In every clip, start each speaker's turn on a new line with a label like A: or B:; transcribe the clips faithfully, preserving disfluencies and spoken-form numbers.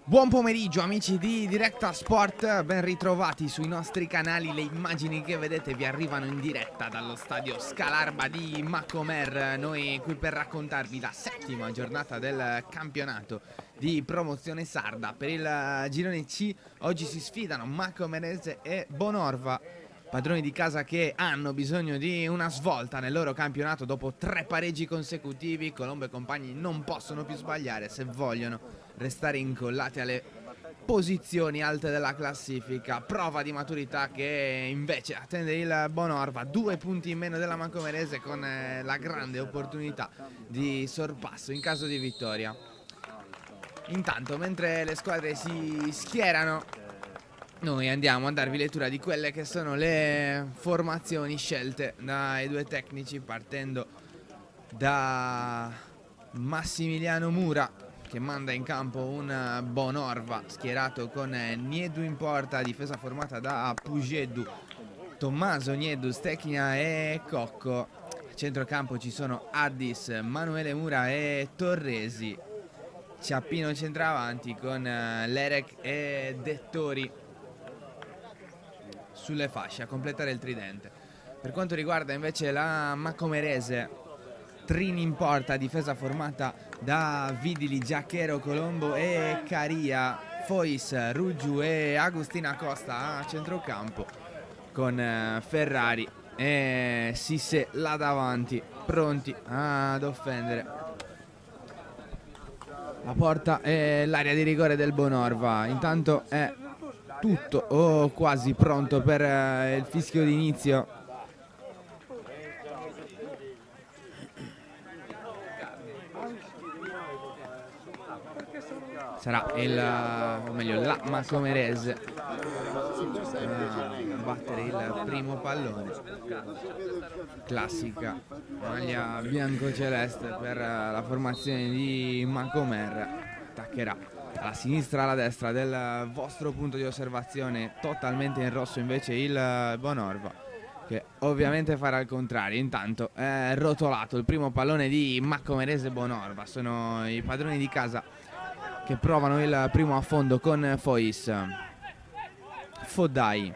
A: Buon pomeriggio amici di Directa Sport, ben ritrovati sui nostri canali. Le immagini che vedete vi arrivano in diretta dallo stadio Scalarba di Macomer. Noi qui per raccontarvi la settima giornata del campionato di promozione sarda. Per il girone C oggi si sfidano Macomerese e Bonorva, padroni di casa che hanno bisogno di una svolta nel loro campionato dopo tre pareggi consecutivi. Colombo e compagni non possono più sbagliare se vogliono restare incollati alle posizioni alte della classifica. Prova di maturità che invece attende il Bonorva, due punti in meno della Macomerese, con eh, la grande opportunità di sorpasso in caso di vittoria. Intanto, mentre le squadre si schierano, noi andiamo a darvi lettura di quelle che sono le formazioni scelte dai due tecnici, partendo da Massimiliano Mura, che manda in campo un Bonorva schierato con Niedu in porta, difesa formata da Pugedu, Tommaso, Niedu, Stechina e Cocco. A centrocampo ci sono Addis, Manuele Mura e Torresi. Ciappino centravanti con Lerek e Dettori sulle fasce a completare il tridente. Per quanto riguarda invece la Macomerese, Trini in porta, difesa formata da Vidili, Giacchero, Colombo e Caria, Fois, Ruggiu e Agustina Costa a centrocampo, con Ferrari e Sisse là davanti, pronti ad offendere la porta e l'area di rigore del Bonorva. Intanto è tutto o oh, quasi pronto per uh, il fischio d'inizio. Sarà il, o meglio, la Macomerese a battere il primo pallone. Classica maglia bianco-celeste per la formazione di Macomer. Attaccherà alla sinistra, alla destra del vostro punto di osservazione, totalmente in rosso invece il Bonorva, che ovviamente farà il contrario. Intanto è rotolato il primo pallone di Macomerese Bonorva. Sono i padroni di casa che provano il primo affondo con Fois. Fodai,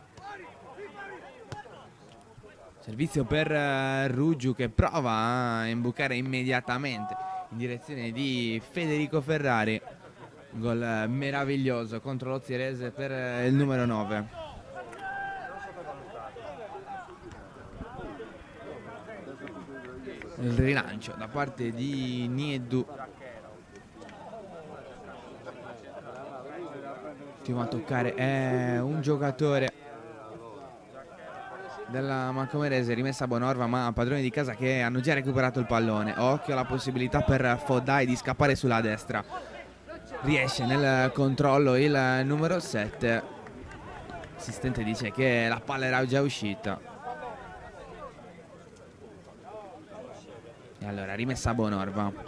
A: servizio per Ruggiu, che prova a imbucare immediatamente in direzione di Federico Ferrari. Un gol meraviglioso contro lo Zierese per il numero nove. Il rilancio da parte di Niedu. Ultimo a toccare è un giocatore della Macomerese, rimessa a Bonorva, ma padroni di casa che hanno già recuperato il pallone. Occhio alla possibilità per Fodai di scappare sulla destra. Riesce nel controllo il numero sette. L'assistente dice che la palla era già uscita. E allora rimessa a Bonorva.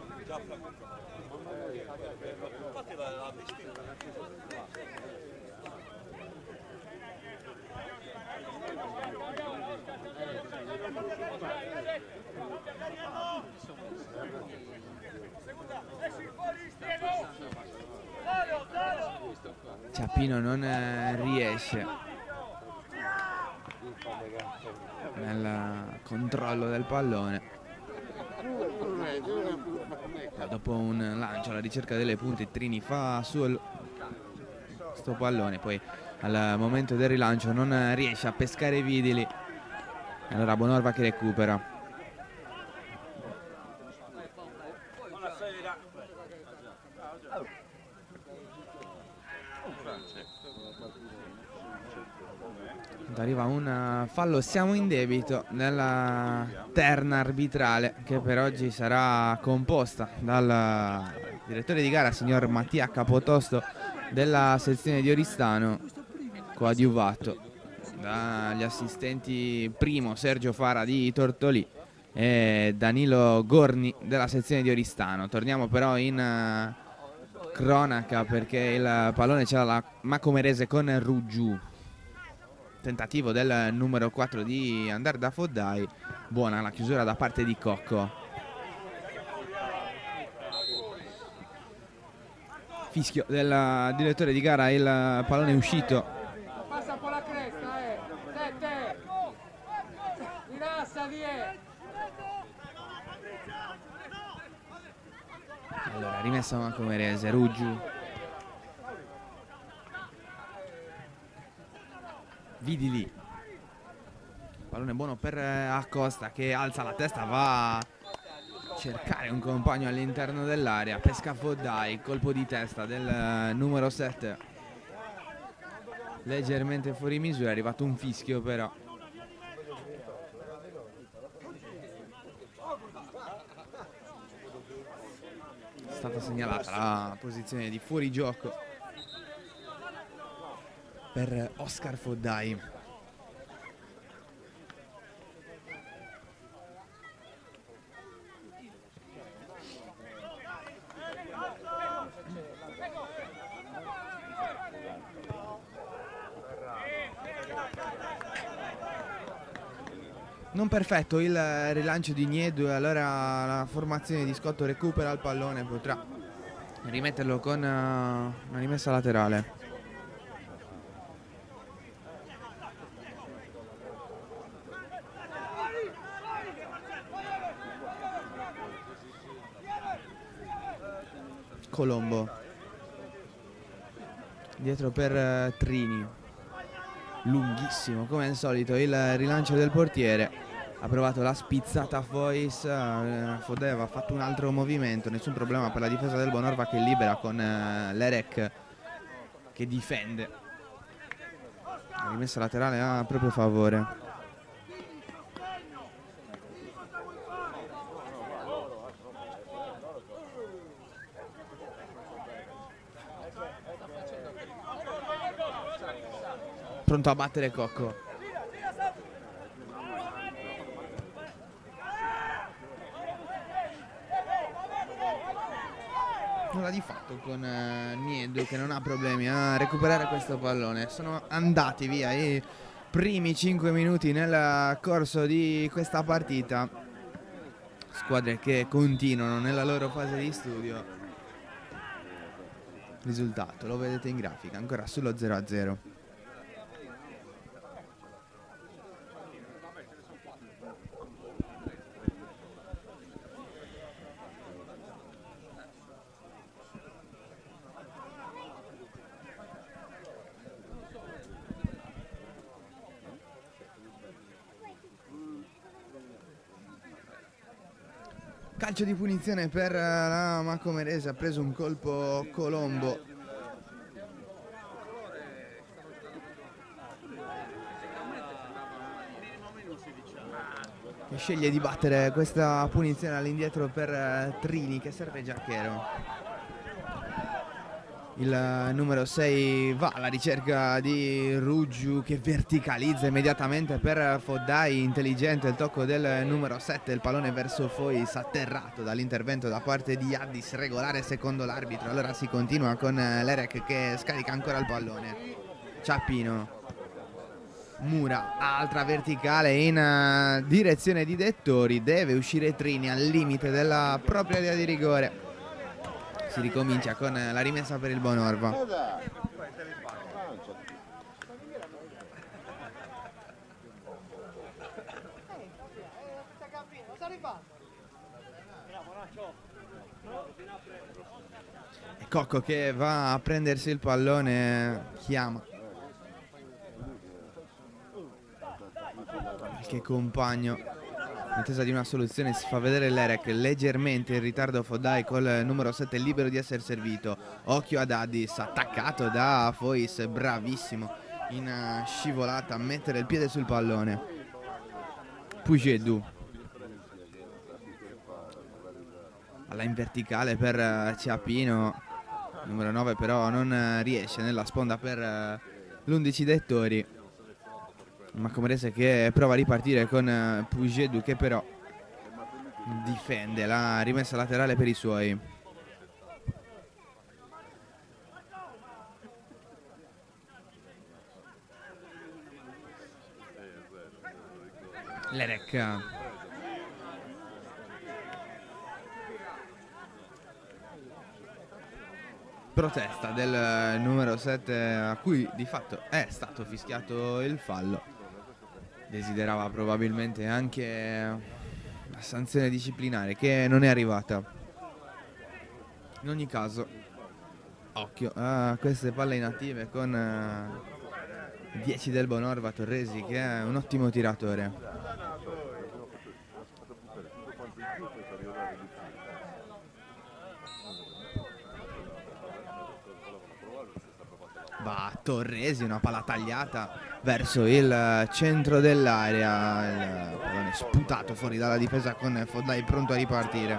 A: Ciappino non eh, riesce nel controllo del pallone. Dopo un lancio alla ricerca delle punte, Trini fa su questo pallone, poi al momento del rilancio non riesce a pescare Vidili. Allora Bonorva che recupera. Arriva un fallo, siamo in debito nella terna arbitrale, che per oggi sarà composta dal direttore di gara, signor Mattia Capotosto, della sezione di Oristano, coadiuvato dagli assistenti primo Sergio Fara di Tortolì e Danilo Gorni della sezione di Oristano. Torniamo però in cronaca perché il pallone c'era la Macomerese con Ruggiu. Tentativo del numero quattro di andare da Fodai. Buona la chiusura da parte di Cocco. Fischio del direttore di gara, il pallone è uscito.
B: Passa un po' la cresta, eh. Sette. Rilassa, via.
A: Allora, rimessa Macomerese, Ruggiu. Vidi lì. Pallone buono per Acosta che alza la testa, va a cercare un compagno all'interno dell'area. Pesca Foddai, colpo di testa del numero sette. Leggermente fuori misura, è arrivato un fischio però. È stata segnalata la posizione di fuorigioco per Oscar Foddai. Non perfetto il rilancio di Niedu, e allora la formazione di Scotto recupera il pallone, potrà rimetterlo con una rimessa laterale. Colombo dietro per Trini, lunghissimo come al solito il rilancio del portiere. Ha provato la spizzata Fois, eh, Foddai aveva fatto un altro movimento, nessun problema per la difesa del Bonorva che libera con eh, Lerek che difende. La rimessa laterale a proprio favore. Pronto a battere Cocco. Nulla di fatto con uh, Niedu che non ha problemi a recuperare questo pallone. Sono andati via i primi cinque minuti nel corso di questa partita. Squadre che continuano nella loro fase di studio. Risultato lo vedete in grafica, ancora sullo zero a zero. Calcio di punizione per la Macomerese, ha preso un colpo Colombo. Che sceglie di battere questa punizione all'indietro per Trini che serve Giacchero. Il numero sei va alla ricerca di Ruggiu che verticalizza immediatamente per Foddai, intelligente il tocco del numero sette, il pallone verso Fois, atterrato dall'intervento da parte di Addis, regolare secondo l'arbitro. Allora si continua con Lerek che scarica ancora il pallone. Ciappino, Mura, altra verticale in direzione di Dettori, deve uscire Trini al limite della propria area di rigore. Si ricomincia con la rimessa per il Bonorva. E Cocco che va a prendersi il pallone, chiama qualche compagno. In attesa di una soluzione si fa vedere Lerek, leggermente in ritardo Foddai col numero sette libero di essere servito. Occhio ad Addis, attaccato da Fois, bravissimo in scivolata a mettere il piede sul pallone. Pugedu, alla in verticale per Ciappino, numero nove però non riesce nella sponda per l'undici Dettori. Macomerese che prova a ripartire con Pugedu che però difende la rimessa laterale per i suoi. Lerek, protesta del numero sette, a cui di fatto è stato fischiato il fallo. Desiderava probabilmente anche la sanzione disciplinare, che non è arrivata. In ogni caso, occhio a queste palle inattive con uh, dieci del Bonorva, Torresi, che è un ottimo tiratore. Va Torresi, una palla tagliata verso il centro dell'area, il pallone sputato fuori dalla difesa con Foddai pronto a ripartire.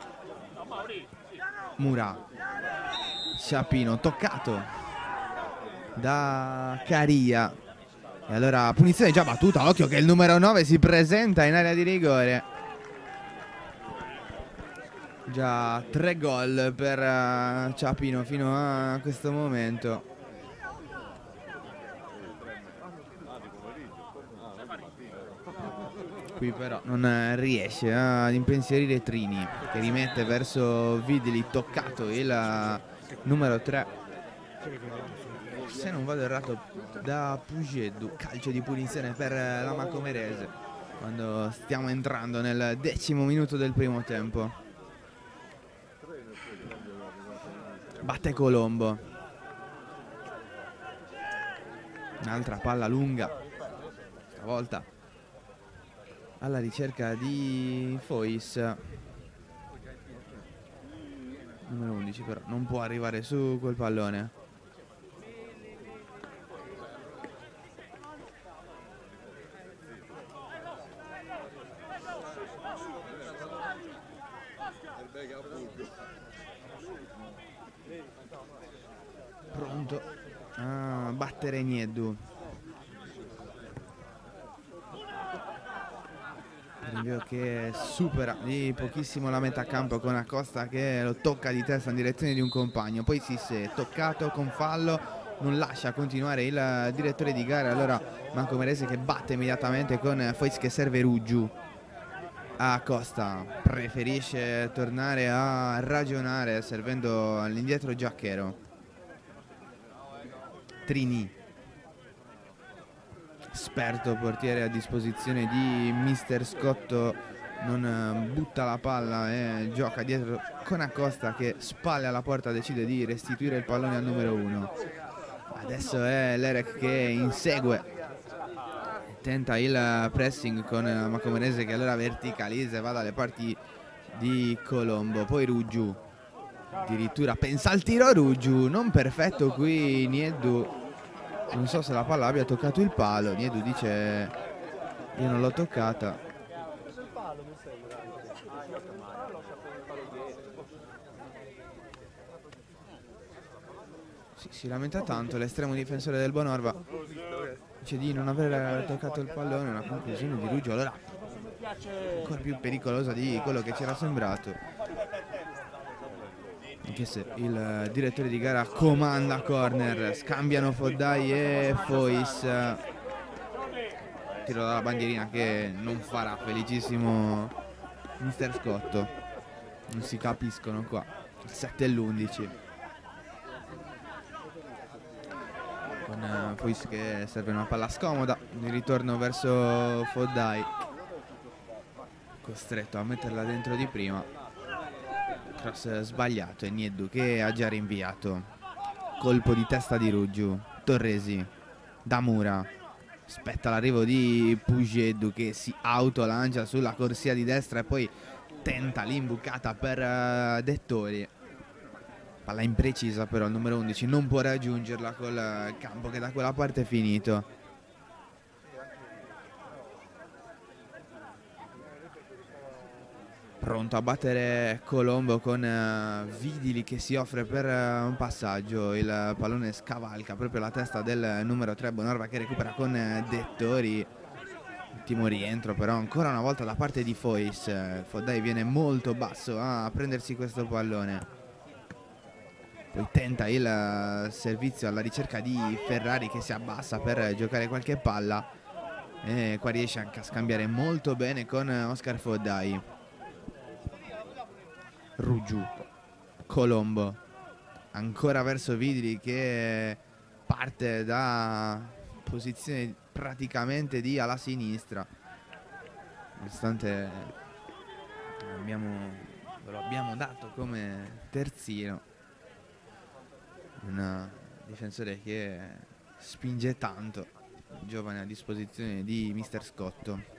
A: Mura, Sciapino, toccato da Caria, e allora punizione già battuta. Occhio che il numero nove si presenta in area di rigore. Già tre gol per uh, Sciapino fino a questo momento. Qui però non riesce ad impensierire Trini, che rimette verso Vidili, toccato il numero tre, se non vado errato, da Pujeddu. Calcio di punizione per la Macomerese quando stiamo entrando nel decimo minuto del primo tempo. Batte Colombo, un'altra palla lunga, stavolta alla ricerca di Fois, numero undici, però non può arrivare su quel pallone. Pronto a battere Nieddu. Rinvio che supera di pochissimo la metà campo, con Acosta che lo tocca di testa in direzione di un compagno. Poi si è toccato con fallo, non lascia continuare il direttore di gara. Allora Macomerese che batte immediatamente con Fois che serve Ruggiu. Acosta preferisce tornare a ragionare servendo all'indietro Giacchero. Trini, esperto portiere a disposizione di mister Scotto, non butta la palla e gioca dietro con Acosta che, spalle alla porta, decide di restituire il pallone al numero uno. Adesso è l'Erec che insegue, tenta il pressing con Macomerese che allora verticalizza e va dalle parti di Colombo. Poi Ruggiu, addirittura pensa al tiro Ruggiu, non perfetto qui Nieddu. Non so se la palla abbia toccato il palo. Nieddu dice io non l'ho toccata. Sì, si lamenta tanto l'estremo difensore del Bonorva, dice di non aver toccato il pallone. Una conclusione di Ruggiu allora ancora più pericolosa di quello che ci era sembrato, anche se il direttore di gara comanda corner. Scambiano Foddai e Fois, tiro dalla bandierina che non farà felicissimo mister Scotto. Non si capiscono qua il sette e l'undici, con Fois che serve una palla scomoda di ritorno verso Foddai, costretto a metterla dentro di prima. Cross sbagliato e Nieddu che ha già rinviato. Colpo di testa di Ruggiu. Torresi da Mura, aspetta l'arrivo di Pujeddu che si autolancia sulla corsia di destra e poi tenta l'imbucata per uh, Dettori. Palla imprecisa però, il numero undici non può raggiungerla col campo che da quella parte è finito. Pronto a battere Colombo con uh, Vidili che si offre per uh, un passaggio. Il pallone scavalca proprio la testa del numero tre Bonorva che recupera con uh, Dettori. Ultimo rientro però ancora una volta da parte di Fois. uh, Foddai viene molto basso a prendersi questo pallone. Poi tenta il uh, servizio alla ricerca di Ferrari che si abbassa per giocare qualche palla. E qua riesce anche a scambiare molto bene con uh, Oscar Foddai. Ruggiu, Colombo, ancora verso Vidri che parte da posizione praticamente di ala sinistra, nonostante abbiamo, lo abbiamo dato come terzino, un difensore che spinge tanto, giovane a disposizione di mister Scotto.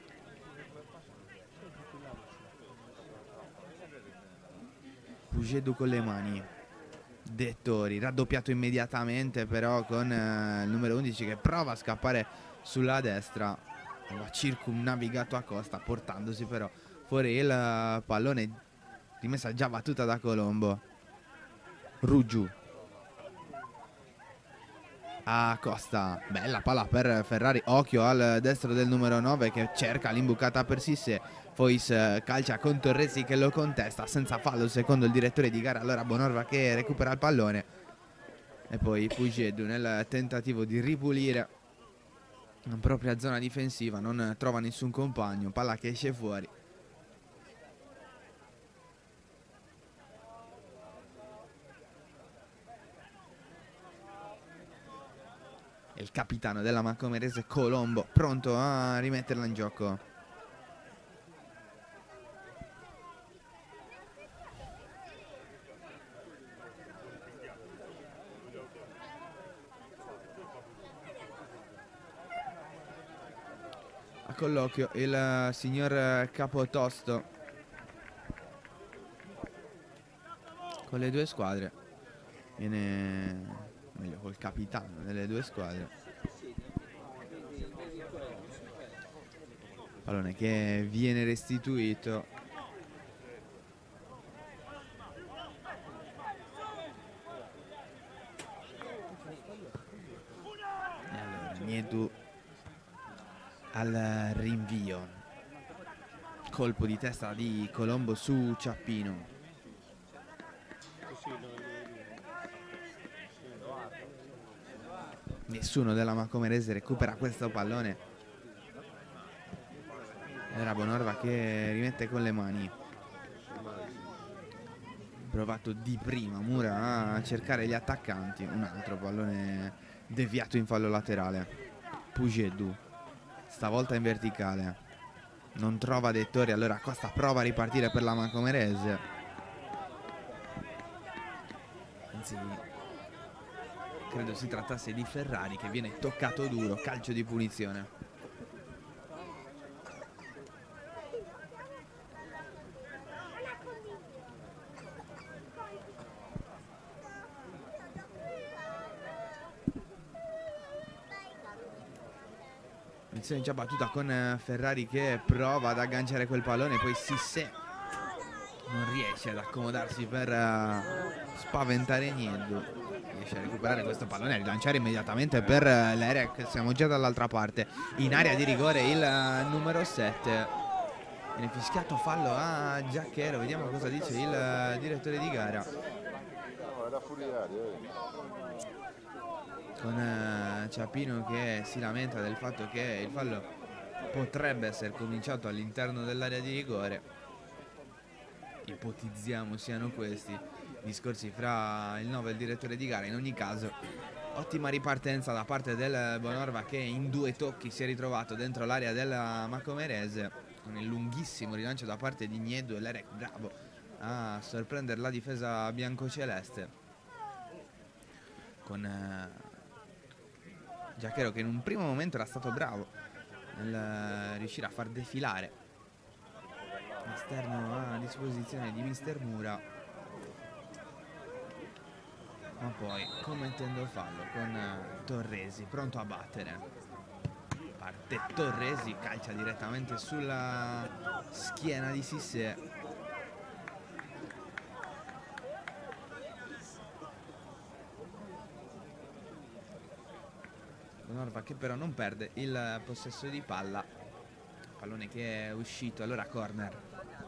A: Pugedu con le mani, Dettori raddoppiato immediatamente però con eh, il numero undici che prova a scappare sulla destra, va circumnavigato a costa portandosi però fuori il uh, pallone, rimessa già battuta da Colombo. Ruggiu a Costa, bella palla per Ferrari, occhio al destro del numero nove che cerca l'imbucata per Sisse. Fois calcia con Torresi che lo contesta senza fallo secondo il direttore di gara. Allora Bonorva che recupera il pallone e poi Pugedu nel tentativo di ripulire la propria zona difensiva non trova nessun compagno, palla che esce fuori. Il capitano della Macomerese Colombo pronto a rimetterla in gioco. A colloquio il signor Capotosto con le due squadre, viene meglio col capitano delle due squadre. Pallone che viene restituito. E allora Niedu al rinvio, colpo di testa di Colombo su Ciappino. Nessuno della Macomerese recupera questo pallone. Era Bonorva che rimette con le mani. Provato di prima Mura a cercare gli attaccanti. Un altro pallone deviato in fallo laterale. Pugedu stavolta in verticale, non trova Dettori, allora Costa prova a ripartire per la Macomerese, anzi credo si trattasse di Ferrari che viene toccato duro, calcio di punizione. Punizione già battuta con Ferrari che prova ad agganciare quel pallone, poi Sisse non riesce ad accomodarsi per uh, spaventare Niedu. Riesce a recuperare questo pallone e a rilanciare immediatamente per uh, l'Erec. Siamo già dall'altra parte, in area di rigore il uh, numero sette. Viene fischiato fallo a Giacchero, vediamo cosa dice il uh, direttore di gara. Con uh, Ciappino che si lamenta del fatto che il fallo potrebbe essere cominciato all'interno dell'area di rigore. Ipotizziamo siano questi discorsi fra il nove e il direttore di gara. In ogni caso ottima ripartenza da parte del Bonorva che in due tocchi si è ritrovato dentro l'area della Macomerese, con il lunghissimo rilancio da parte di Niedu e l'Erec bravo a sorprendere la difesa biancoceleste, con uh, Giacchero che in un primo momento era stato bravo nel riuscire a far defilare l'esterno a disposizione di mister Mura, ma poi commettendo fallo con Torresi pronto a battere. Parte Torresi, calcia direttamente sulla schiena di Sisse. Bonorva che però non perde il possesso di palla, pallone che è uscito, allora corner.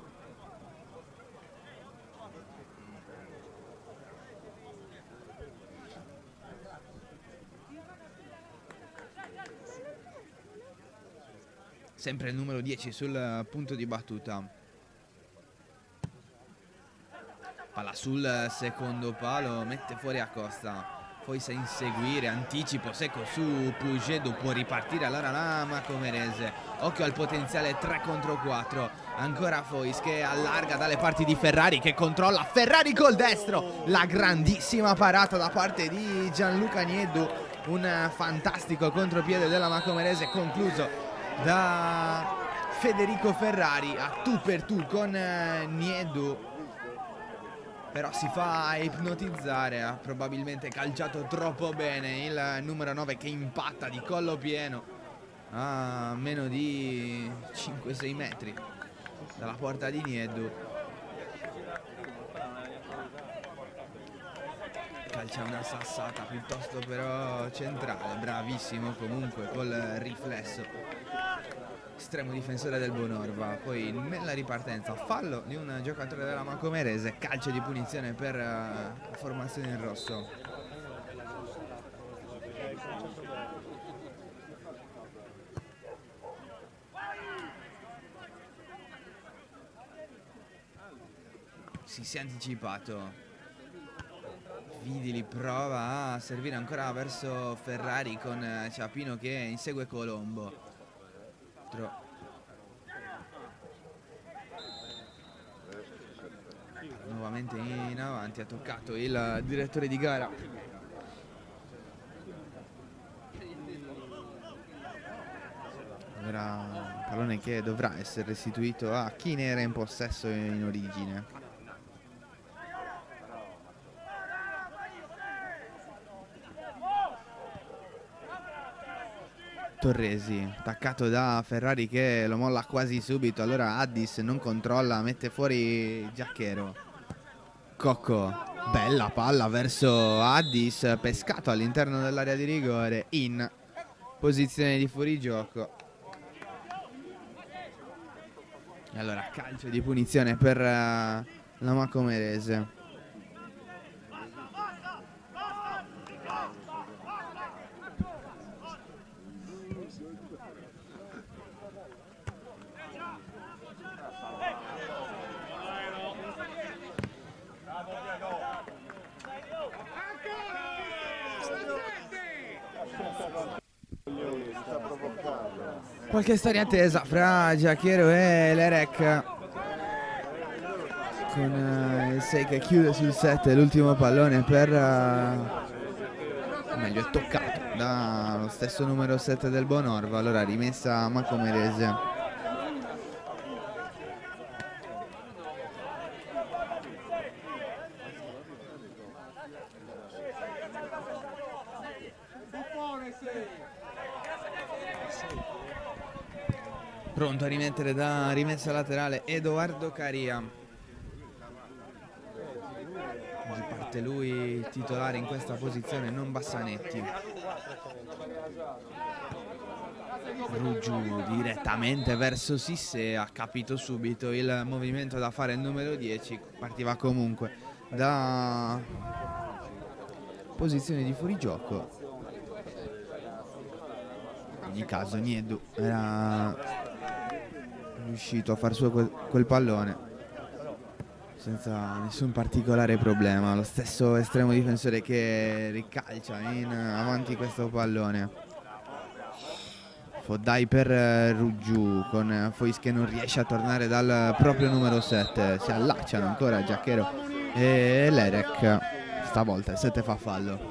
A: Sempre il numero dieci sul punto di battuta. Palla sul secondo palo, mette fuori Acosta. Poi sa inseguire, anticipo secco su Pugedo, può ripartire allora la Macomerese. Occhio al potenziale tre contro quattro. Ancora Fois che allarga dalle parti di Ferrari, che controlla Ferrari col destro. La grandissima parata da parte di Gianluca Nieddu. Un fantastico contropiede della Macomerese concluso da Federico Ferrari a tu per tu con Nieddu. Però si fa ipnotizzare, ha probabilmente calciato troppo bene il numero nove, che impatta di collo pieno a meno di cinque sei metri dalla porta di Nieddu. Calcia una sassata piuttosto però centrale, bravissimo comunque col riflesso. Estremo difensore del Bonorva. Poi nella ripartenza fallo di un giocatore della Macomerese, calcio di punizione per uh, la formazione in rosso. Si si è anticipato. Vidili prova a servire ancora verso Ferrari con Ciapino che insegue Colombo. Nuovamente in avanti, ha toccato il direttore di gara. Allora, pallone che dovrà essere restituito a chi ne era in possesso in origine. Torresi, attaccato da Ferrari che lo molla quasi subito. Allora Addis non controlla, mette fuori Giacchero. Cocco, bella palla verso Addis, pescato all'interno dell'area di rigore, in posizione di fuorigioco. E allora calcio di punizione per uh, la Macomerese. Qualche storia attesa fra Giacchero e Lerec, con uh, il sei che chiude sul sette, l'ultimo pallone per uh, meglio è toccato dallo stesso numero sette del Bonorva. Allora rimessa a Macomerese. Pronto a rimettere da rimessa laterale Edoardo Caria. Riparte lui titolare in questa posizione, non Bassanetti. Ruggiu direttamente verso Sisse, ha capito subito il movimento da fare il numero dieci. Partiva comunque da posizione di fuorigioco. In ogni caso Nieddu era riuscito a far suo quel, quel pallone senza nessun particolare problema. Lo stesso estremo difensore che ricalcia in avanti questo pallone. Foddai per Ruggiu, con Fois che non riesce a tornare dal proprio numero sette. Si allacciano ancora Giacchero e Lerec. Stavolta il sette fa fallo.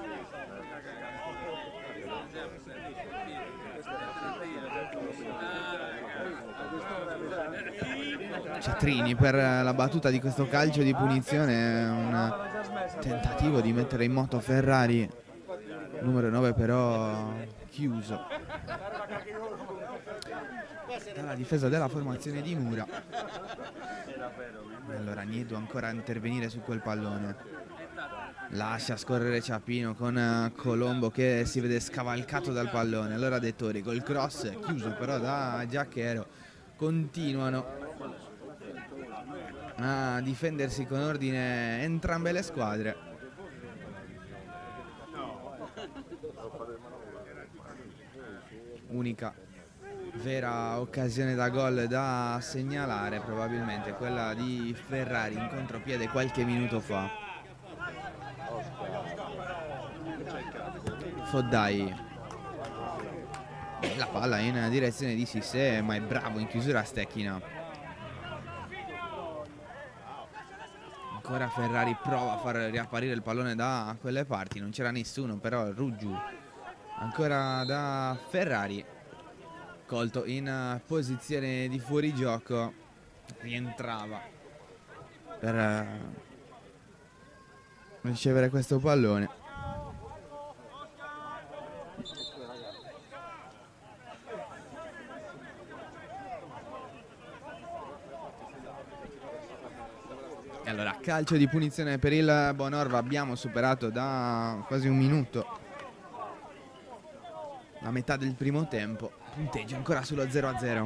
A: Cetrini per la battuta di questo calcio di punizione, un tentativo di mettere in moto Ferrari, numero nove però chiuso dalla difesa della formazione di Mura. Allora Nieddu ancora a intervenire su quel pallone, lascia scorrere Ciapino con Colombo che si vede scavalcato dal pallone. Allora Dettori col cross, chiuso però da Giacchero. Continuano a difendersi con ordine entrambe le squadre. Unica vera occasione da gol da segnalare, probabilmente quella di Ferrari in contropiede qualche minuto fa. Foddai, la palla in direzione di Sissé, ma è bravo in chiusura Stecchina. Ancora Ferrari prova a far riapparire il pallone da quelle parti, non c'era nessuno, però Ruggiu ancora da Ferrari, colto in posizione di fuorigioco, rientrava per ricevere questo pallone. E allora calcio di punizione per il Bonorva, abbiamo superato da quasi un minuto la metà del primo tempo, punteggio ancora sullo zero a zero.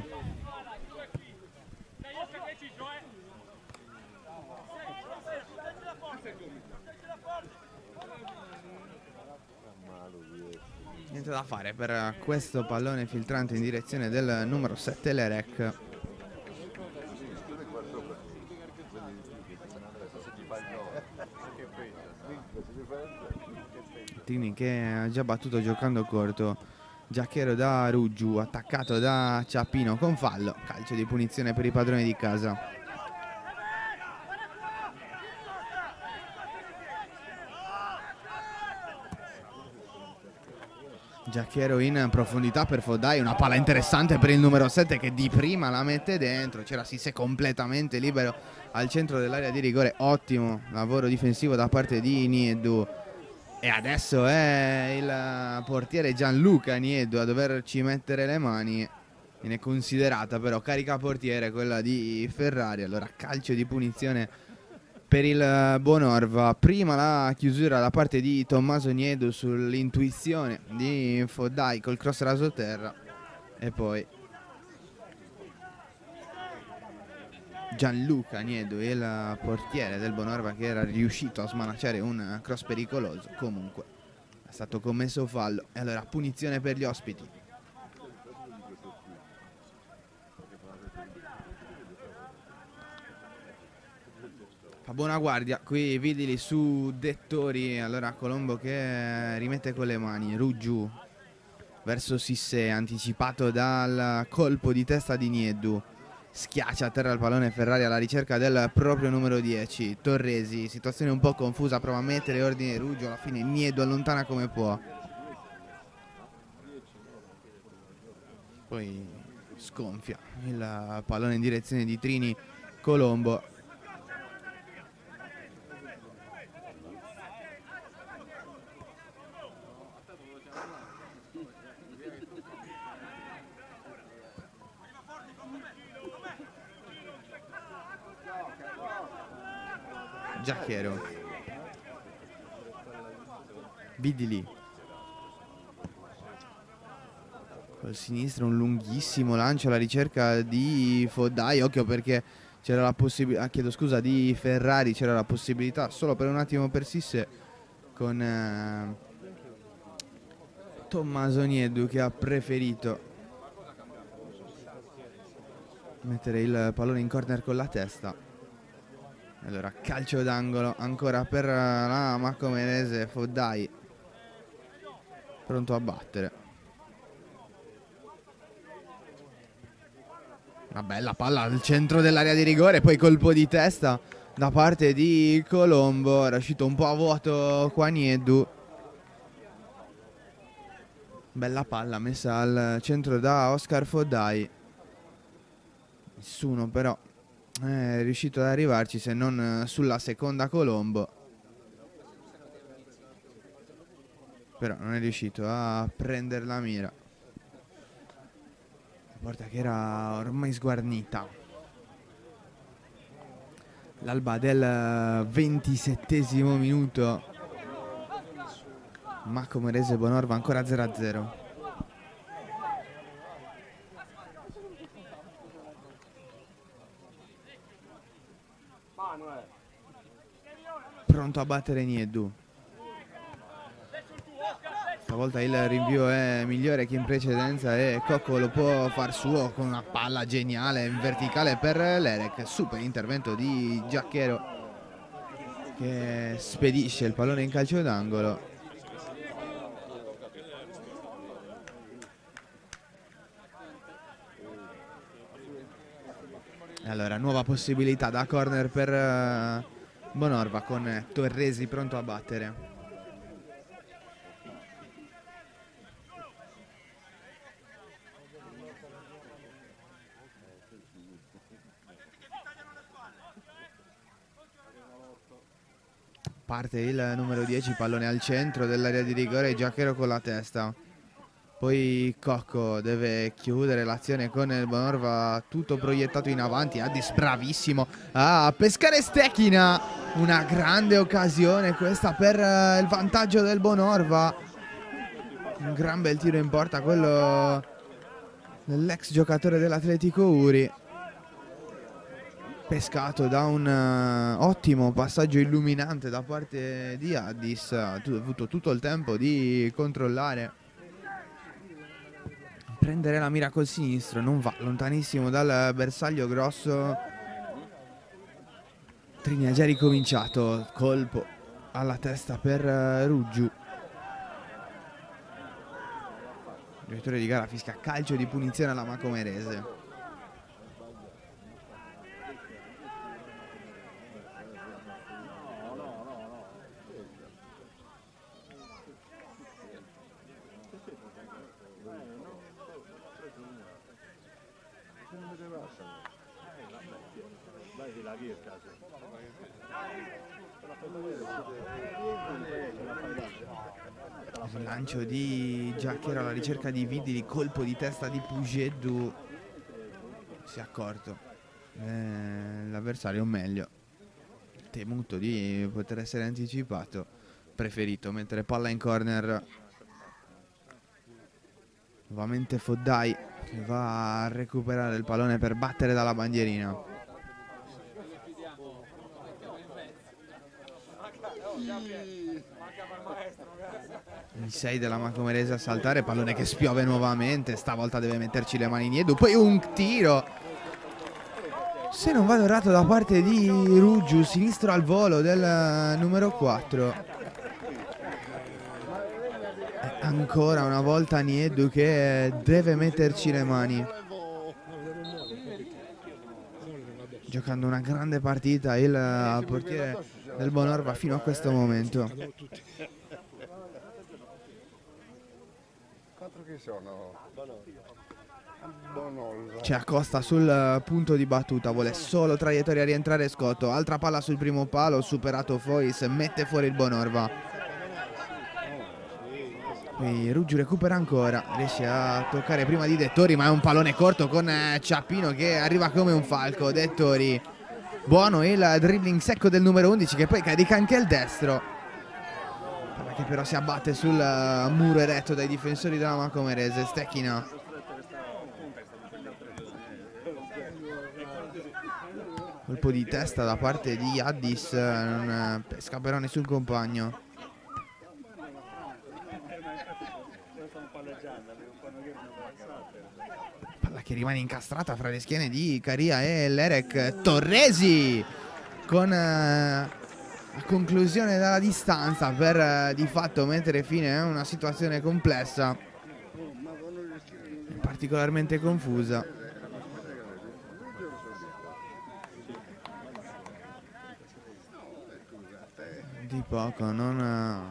A: Niente da fare per questo pallone filtrante in direzione del numero sette Lerec. Trini che ha già battuto giocando corto, Giacchero da Ruggiu, attaccato da Ciappino con fallo, calcio di punizione per i padroni di casa. Giacchero in profondità per Foddai, una palla interessante per il numero sette che di prima la mette dentro, c'era Sissé completamente libero al centro dell'area di rigore, ottimo lavoro difensivo da parte di Nieddu. E adesso è il portiere Gianluca Nieddu a doverci mettere le mani. Viene considerata però carica portiere quella di Ferrari. Allora calcio di punizione per il Bonorva. Prima la chiusura da parte di Tommaso Nieddu sull'intuizione di Foddai col cross raso terra. E poi Gianluca Nieddu, il portiere del Bonorva, che era riuscito a smanacciare un cross pericoloso. Comunque è stato commesso fallo e allora punizione per gli ospiti. Fa buona guardia qui Vidili su Dettori. Allora Colombo che rimette con le mani, Ruggiu verso Sissé, anticipato dal colpo di testa di Nieddu. Schiaccia a terra il pallone Ferrari alla ricerca del proprio numero dieci, Torresi, situazione un po' confusa, prova a mettere ordine Ruggiu, alla fine Nieddu allontana come può. Poi sgonfia il pallone in direzione di Trini Colombo. Giacchero, Vidili col sinistro, un lunghissimo lancio alla ricerca di Foddai. Occhio perché c'era la possibilità, ah, chiedo scusa, di Ferrari, c'era la possibilità solo per un attimo per Sissé con eh, Tommaso Nieddu, che ha preferito mettere il pallone in corner con la testa. Allora calcio d'angolo ancora per la Macomerese, Foddai pronto a battere. Una bella palla al centro dell'area di rigore, poi colpo di testa da parte di Colombo. Era uscito un po' a vuoto qua Nieddu. Bella palla messa al centro da Oscar Foddai. Nessuno però è riuscito ad arrivarci, se non sulla seconda Colombo, però non è riuscito a prendere la mira. La porta che era ormai sguarnita. L'alba del ventisettesimo minuto, Macomerese Bonorva ancora zero a zero. Pronto a battere Nieddu. Fa Stavolta il rinvio è migliore che in precedenza e Cocco lo può far suo con una palla geniale in verticale per l'Erec. Super intervento di Giacchero che spedisce il pallone in calcio d'angolo. Allora, nuova possibilità da corner per uh, Bonorva con Torresi pronto a battere. Parte il numero dieci, pallone al centro dell'area di rigore, Giacchero con la testa. Poi Cocco deve chiudere l'azione con il Bonorva tutto proiettato in avanti. Addis bravissimo a pescare Stechina. Una grande occasione questa per uh, il vantaggio del Bonorva. Un gran bel tiro in porta quello dell'ex giocatore dell'Atletico Uri. Pescato da un uh, ottimo passaggio illuminante da parte di Addis. Ha avuto tutto il tempo di controllare, prendere la mira col sinistro, non va lontanissimo dal bersaglio grosso. Trini ha già ricominciato, colpo alla testa per uh, Ruggiu. Il direttore di gara fischia calcio di punizione alla Macomerese. Il lancio di Giacchero alla ricerca di Vidili, colpo di testa di Pujeddu. Si è accorto eh, l'avversario, o meglio temuto di poter essere anticipato, preferito mettere palla in corner. Nuovamente Foddai che va a recuperare il pallone per battere dalla bandierina. Il sei della Macomerese a saltare, pallone che spiove nuovamente, stavolta deve metterci le mani Niedu, poi un tiro, se non vado errato, da parte di Ruggiu, sinistro al volo del numero quattro. E ancora una volta Niedu che deve metterci le mani. Giocando una grande partita il portiere del Bonorva fino a questo momento. C'è Acosta sul punto di battuta, vuole solo traiettoria a rientrare Scotto. Altra palla sul primo palo, superato Fois, mette fuori il Bonorva. Qui Ruggiu recupera ancora, riesce a toccare prima di Dettori, ma è un pallone corto con Ciappino che arriva come un falco. Dettori, buono il dribbling secco del numero undici che poi carica anche il destro, che però si abbatte sul muro eretto dai difensori della Macomerese. Stechina, colpo di testa da parte di Addis, non pesca però nessun compagno. Palla che rimane incastrata fra le schiene di Caria e l'Erec. Torresi con la conclusione dalla distanza per di fatto mettere fine a una situazione complessa, particolarmente confusa. Di poco non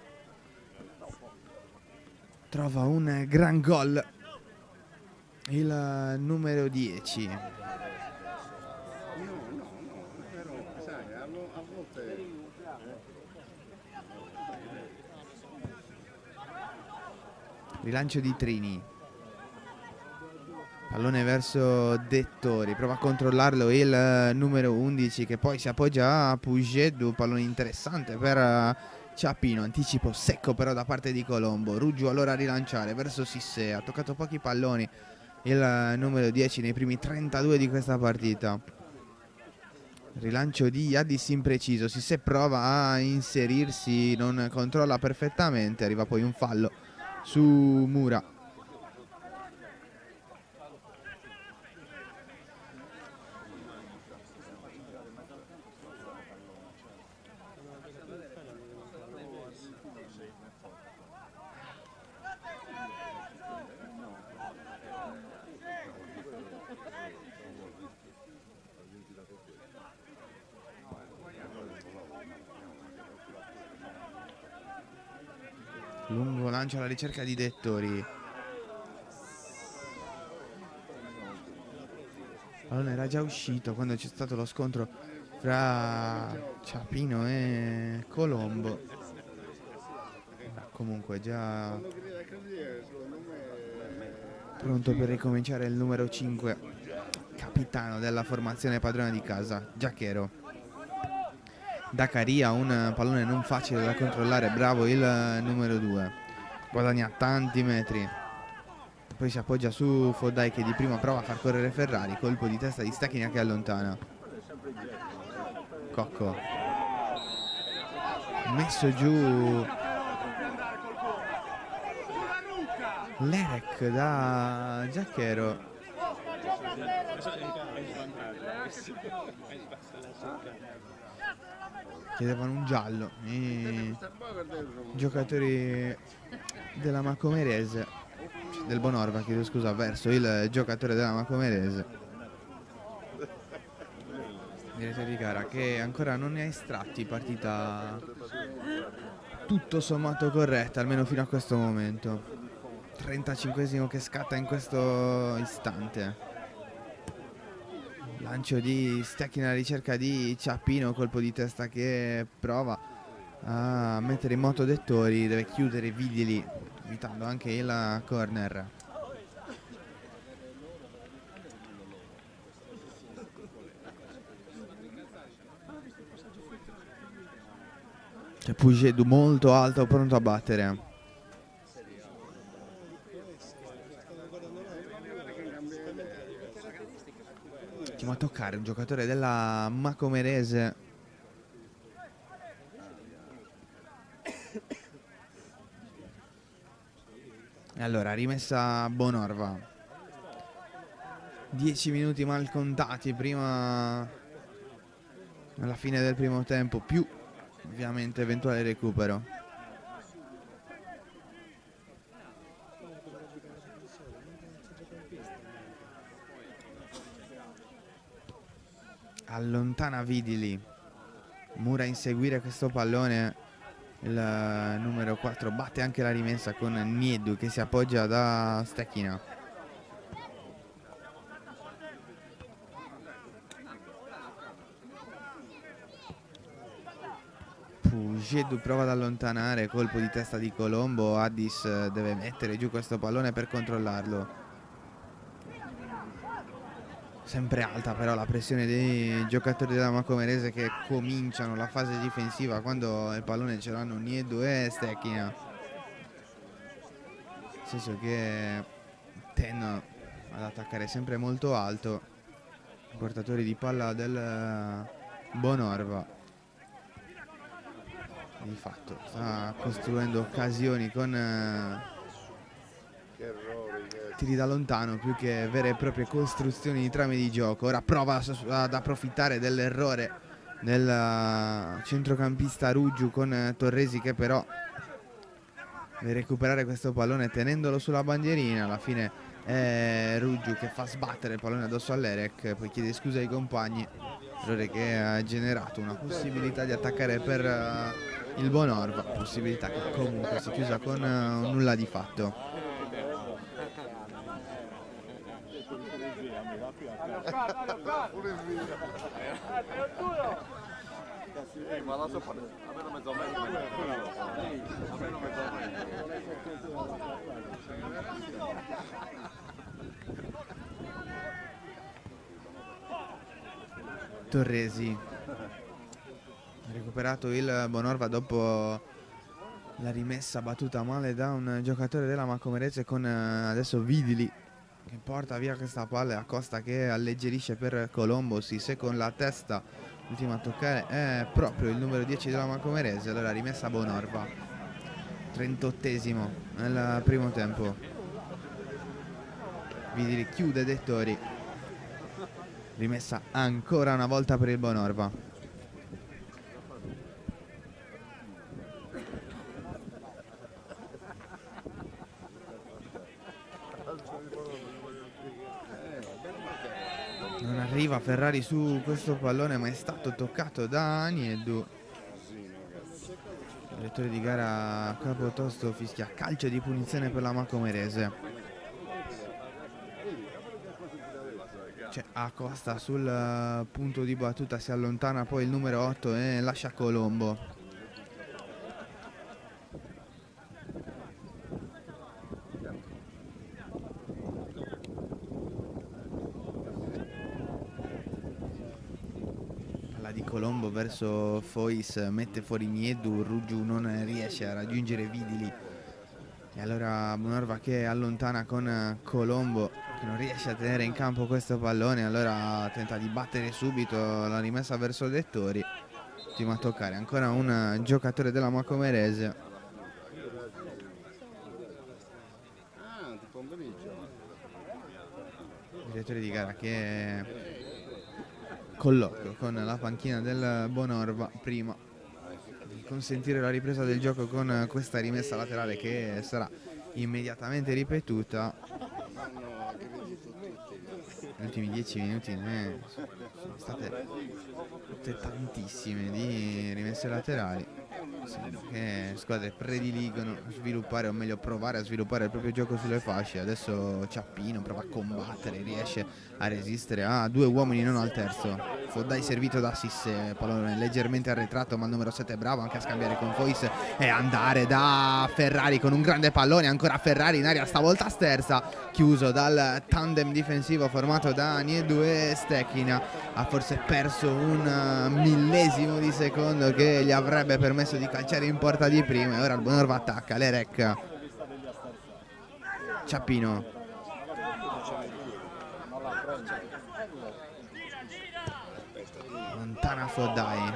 A: trova un gran gol il numero dieci. Rilancio di Trini, pallone verso Dettori, prova a controllarlo il numero undici che poi si appoggia a Pujeddu. Pallone interessante per Ciappino, anticipo secco però da parte di Colombo. Ruggiu allora a rilanciare verso Sissé, ha toccato pochi palloni il numero dieci nei primi trentadue di questa partita. Rilancio di Addis impreciso, Sissé prova a inserirsi, non controlla perfettamente, arriva poi un fallo su Mura. Lungo lancio alla ricerca di Dettori. Il pallone era già uscito quando c'è stato lo scontro fra Ciapino e Colombo. Ma comunque già pronto per ricominciare il numero cinque, capitano della formazione padrona di casa, Giachero. Da Caria, un pallone non facile da controllare, bravo il numero due, guadagna tanti metri, poi si appoggia su Fodai che di prima prova a far correre Ferrari, colpo di testa di Stechina che allontana. Cocco messo giù l'Erec da Giachero. Chiedevano un giallo i giocatori della Macomerese, del Bonorva, chiedo scusa, verso il giocatore della Macomerese, direttore di gara, che ancora non ne ha estratti. Partita tutto sommato corretta, almeno fino a questo momento. trentacinquesimo che scatta in questo istante. Lancio di Stecchi alla ricerca di Ciappino, colpo di testa che prova a mettere in moto Dettori, deve chiudere Vigili, evitando anche il corner. C'è Pugedu molto alto, pronto a battere. A toccare un giocatore della Macomerese. E allora rimessa Bonorva, dieci minuti mal contati prima, alla fine del primo tempo, più ovviamente eventuale recupero. Allontana Vidili, Mura a inseguire questo pallone, il numero quattro batte anche la rimessa con Niedu che si appoggia da Stechina. Pugedu prova ad allontanare, colpo di testa di Colombo, Addis deve mettere giù questo pallone per controllarlo. Sempre alta però la pressione dei giocatori della Macomerese, che cominciano la fase difensiva quando il pallone ce l'hanno Niedu e Stechina, nel senso che tendono ad attaccare sempre molto alto i portatori di palla del Bonorva. Di fatto sta costruendo occasioni con tiri da lontano più che vere e proprie costruzioni di trame di gioco. Ora prova ad approfittare dell'errore del centrocampista Ruggiu con Torresi, che però deve recuperare questo pallone tenendolo sulla bandierina. Alla fine è Ruggiu che fa sbattere il pallone addosso all'Erec, poi chiede scusa ai compagni, errore che ha generato una possibilità di attaccare per il Bonorva, possibilità che comunque si è chiusa con nulla di fatto. Torresi ha recuperato il Bonorva dopo la rimessa battuta male da un giocatore della Macomerese, con adesso Vidili che porta via questa palla, a Costa che alleggerisce per Colombo. Sisse con la testa, l'ultima a toccare è proprio il numero dieci della Macomerese. Allora rimessa Bonorva, trentottesimo nel primo tempo. Vidili chiude Dettori. Rimessa ancora una volta per il Bonorva. Non arriva Ferrari su questo pallone, ma è stato toccato da Nieddu. Il direttore di gara Capotosto fischia calcio di punizione per la Macomerese. C'è Acosta sul punto di battuta, si allontana poi il numero otto e lascia Colombo. Di Colombo verso Fois, mette fuori Nieddu, Ruggiu non riesce a raggiungere Vidili e allora Bonorva che allontana con Colombo, che non riesce a tenere in campo questo pallone, allora tenta di battere subito la rimessa verso Dettori, ultima a toccare ancora un giocatore della Macomerese. Direttore di gara che colloquio con la panchina del Bonorva prima di consentire la ripresa del gioco con questa rimessa laterale che sarà immediatamente ripetuta. Gli ultimi dieci minuti eh, sono state tutte tantissime di rimesse laterali, che squadre prediligono sviluppare, o meglio provare a sviluppare il proprio gioco sulle fasce. Adesso Ciappino prova a combattere, riesce a resistere a due uomini, non al terzo. Foddai servito da Sisse, pallone leggermente arretrato, ma il numero sette è bravo anche a scambiare con Fois e andare da Ferrari con un grande pallone. Ancora Ferrari in aria, stavolta sterza, chiuso dal tandem difensivo formato da Nieddu e Stecchina. Ha forse perso un millesimo di secondo che gli avrebbe permesso di calciare in porta di prima, e ora il Bonorva attacca. Lerec, Ciappino, lontana Foddai,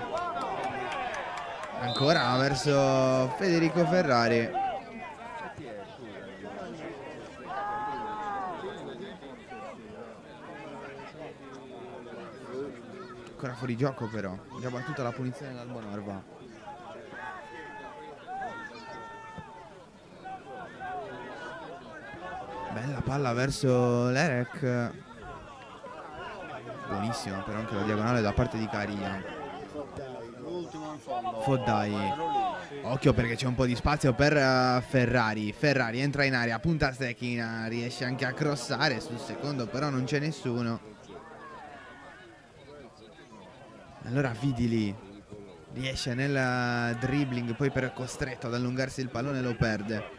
A: ancora verso Federico Ferrari. Ancora fuori gioco però, già battuta la punizione dal Bonorva. Bella palla verso Lerec. Buonissima però anche la diagonale da parte di Caria. Foddai. Occhio perché c'è un po' di spazio per uh, Ferrari. Ferrari entra in area, punta Stecchina, riesce anche a crossare sul secondo, però non c'è nessuno. Allora Vidili riesce nel dribbling, poi però è costretto ad allungarsi il pallone e lo perde.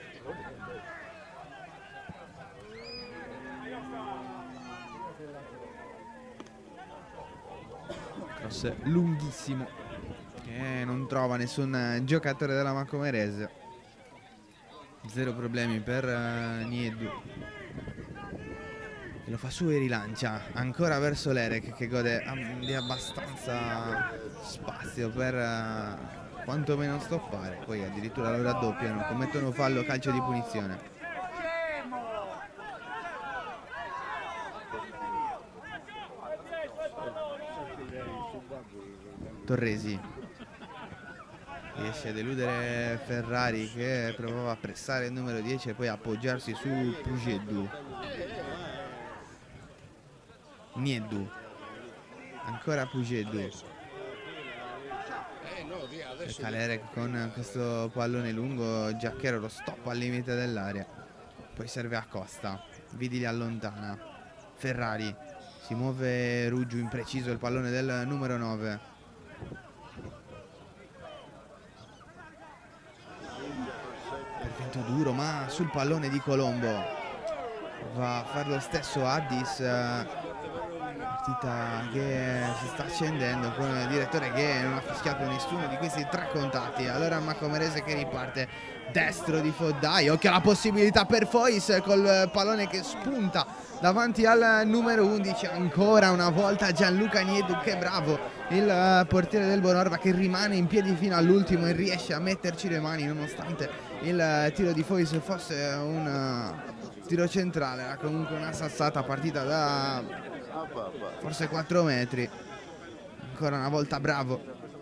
A: Cross lunghissimo che non trova nessun giocatore della Macomerese. Zero problemi per uh, Nieddu, che lo fa su e rilancia ancora verso Lerec, che gode di abbastanza spazio per uh, quantomeno stoppare. Poi addirittura lo raddoppiano, commettono fallo, calcio di punizione. Torresi riesce a deludere Ferrari, che provava a pressare il numero dieci e poi appoggiarsi su Pujeddu. Nieddu, ancora Pujeddu, cerca Lerec con questo pallone lungo, Giacchero lo stoppa al limite dell'area, poi serve a Costa, Vidili allontana, Ferrari, si muove Ruggiu, impreciso il pallone del numero nove. Perfetto duro ma sul pallone di Colombo, va a fare lo stesso Addis. Partita che si sta accendendo con il direttore che non ha fischiato nessuno di questi tre contatti. Allora Macomerese che riparte, destro di Foddai, occhio alla possibilità per Fois col pallone che spunta davanti al numero undici. Ancora una volta Gianluca Nieddu, che bravo il portiere del Bonorva, che rimane in piedi fino all'ultimo e riesce a metterci le mani nonostante il tiro di Fois fosse un tiro centrale, era comunque una sassata partita da forse quattro metri. Ancora una volta bravo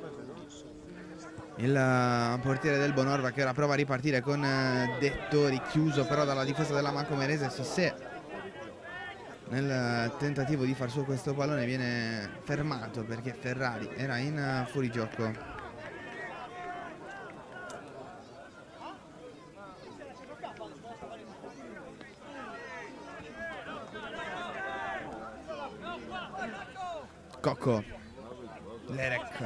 A: il portiere del Bonorva, che ora prova a ripartire con Dettori, chiuso però dalla difesa della Macomerese. Sissè, nel tentativo di far su questo pallone, viene fermato perché Ferrari era in fuorigioco. Cocco, Lerek,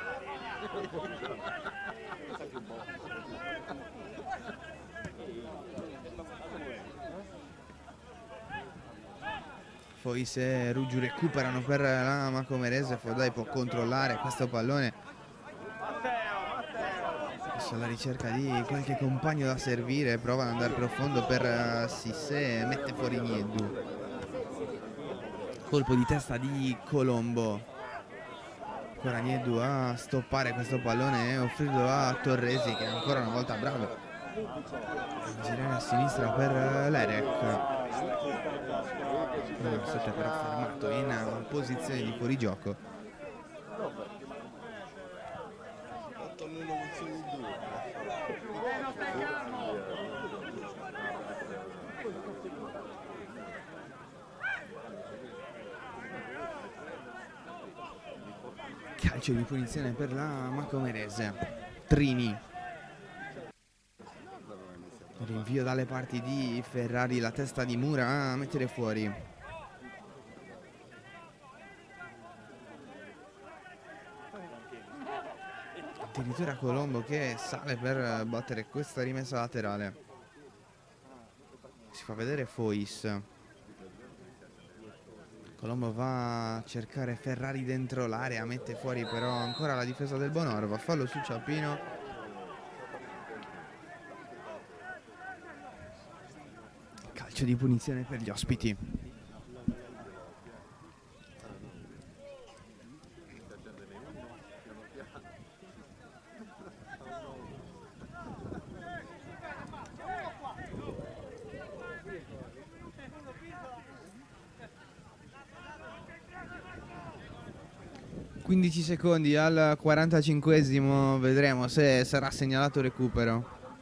A: Fois e Ruggiu recuperano per la Macomerese. Fodai può controllare questo pallone, adesso alla ricerca di qualche compagno da servire, prova ad andare profondo per Sissè, mette fuori Nieddu. Colpo di testa di Colombo, ancora Nieddu a stoppare questo pallone e offrirlo a Torresi, che ancora una volta bravo a girare a sinistra per Lerek. Sotto però fermato in posizione di fuorigioco. Calcio di punizione per la Macomerese. Trini, rinvio dalle parti di Ferrari, la testa di Mura a mettere fuori. Addirittura Colombo che sale per battere questa rimessa laterale. Si fa vedere Fois. Colombo va a cercare Ferrari dentro l'area, mette fuori però ancora la difesa del Bonorva. Fallo su Ciappino. Calcio di punizione per gli ospiti. quindici secondi al quarantacinquesimo, vedremo se sarà segnalato recupero.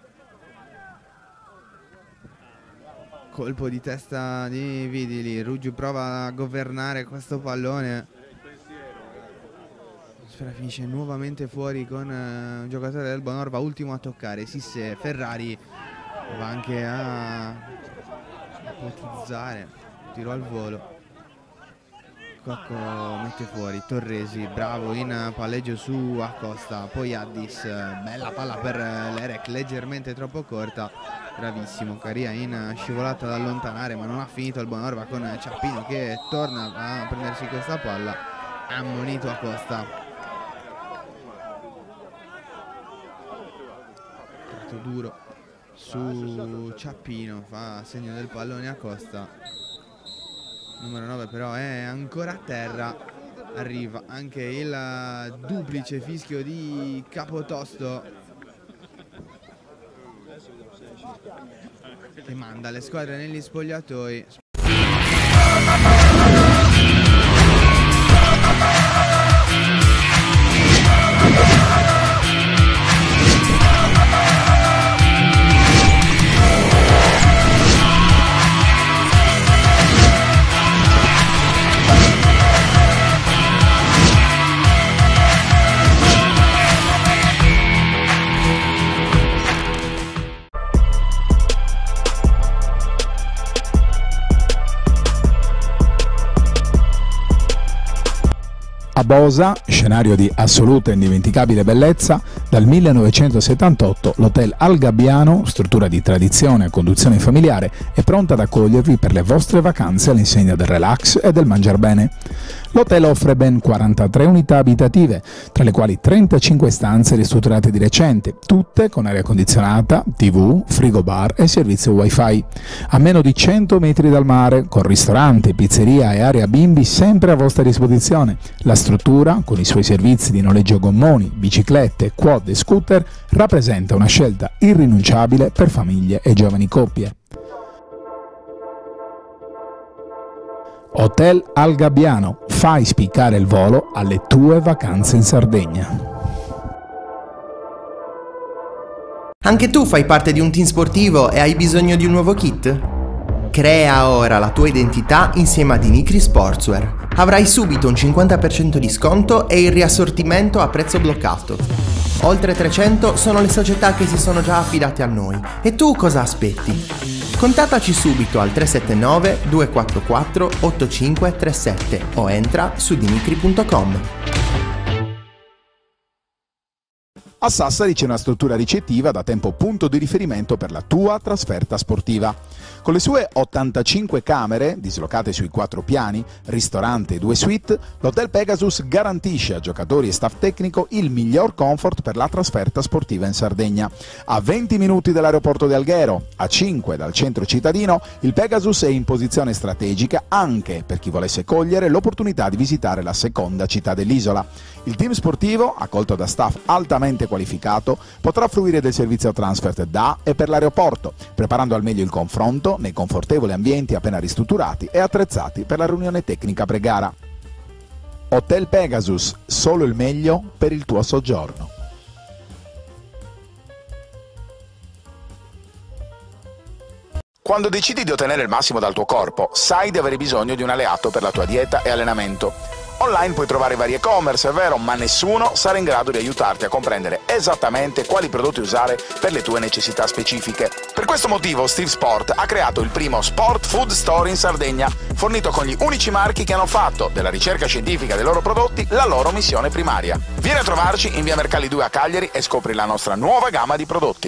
A: Colpo di testa di Vidili, Ruggiu prova a governare questo pallone. La sfera finisce nuovamente fuori con uh, un giocatore del Bonorva, ultimo a toccare, Sissè. Ferrari va anche a ipotizzare, tiro al volo. Cocco mette fuori, Torresi bravo in palleggio su Acosta, poi Addis, bella palla per Lerek, leggermente troppo corta, bravissimo Caria in scivolata da allontanare, ma non ha finito il Bonorva con Ciappino che torna a prendersi questa palla, ammonito Acosta. Tratto duro su Ciappino, fa segno del pallone Acosta. Numero nove però è ancora a terra, arriva anche il duplice fischio di Capotosto che manda le squadre negli spogliatoi.
C: A Bosa, scenario di assoluta e indimenticabile bellezza, dal millenovecentosettantotto l'Hotel Al Gabbiano, struttura di tradizione e conduzione familiare, è pronta ad accogliervi per le vostre vacanze all'insegna del relax e del mangiar bene. L'hotel offre ben quarantatré unità abitative, tra le quali trentacinque stanze ristrutturate di recente, tutte con aria condizionata, tivù, frigo bar e servizio wifi. A meno di cento metri dal mare, con ristorante, pizzeria e area bimbi sempre a vostra disposizione. La struttura, con i suoi servizi di noleggio gommoni, biciclette, quad dei scooter rappresenta una scelta irrinunciabile per famiglie e giovani coppie. Hotel Al Gabbiano, fai spiccare il volo alle tue vacanze in Sardegna.
D: Anche tu fai parte di un team sportivo e hai bisogno di un nuovo kit? Crea ora la tua identità insieme a Dinicri Sportswear. Avrai subito un cinquanta per cento di sconto e il riassortimento a prezzo bloccato. Oltre trecento sono le società che si sono già affidate a noi. E tu cosa aspetti? Contattaci subito al tre sette nove due quattro quattro otto cinque tre sette o entra su dinicri punto com.
C: A Sassari c'è una struttura ricettiva da tempo punto di riferimento per la tua trasferta sportiva. Con le sue ottantacinque camere, dislocate sui quattro piani, ristorante e due suite, l'Hotel Pegasus garantisce a giocatori e staff tecnico il miglior comfort per la trasferta sportiva in Sardegna. A venti minuti dall'aeroporto di Alghero, a cinque dal centro cittadino, il Pegasus è in posizione strategica anche per chi volesse cogliere l'opportunità di visitare la seconda città dell'isola. Il team sportivo, accolto da staff altamente qualificato, potrà fruire del servizio transfer da e per l'aeroporto, preparando al meglio il confronto nei confortevoli ambienti appena ristrutturati e attrezzati per la riunione tecnica pre-gara. Hotel Pegasus, solo il meglio per il tuo soggiorno. Quando decidi di ottenere il massimo dal tuo corpo, sai di avere bisogno di un alleato per la tua dieta e allenamento. Online puoi trovare vari e-commerce, è vero, ma nessuno sarà in grado di aiutarti a comprendere esattamente quali prodotti usare per le tue necessità specifiche. Per questo motivo Steve Sport ha creato il primo Sport Food Store in Sardegna, fornito con gli unici marchi che hanno fatto della ricerca scientifica dei loro prodotti la loro missione primaria. Vieni a trovarci in via Mercalli due a Cagliari e scopri la nostra nuova gamma di prodotti.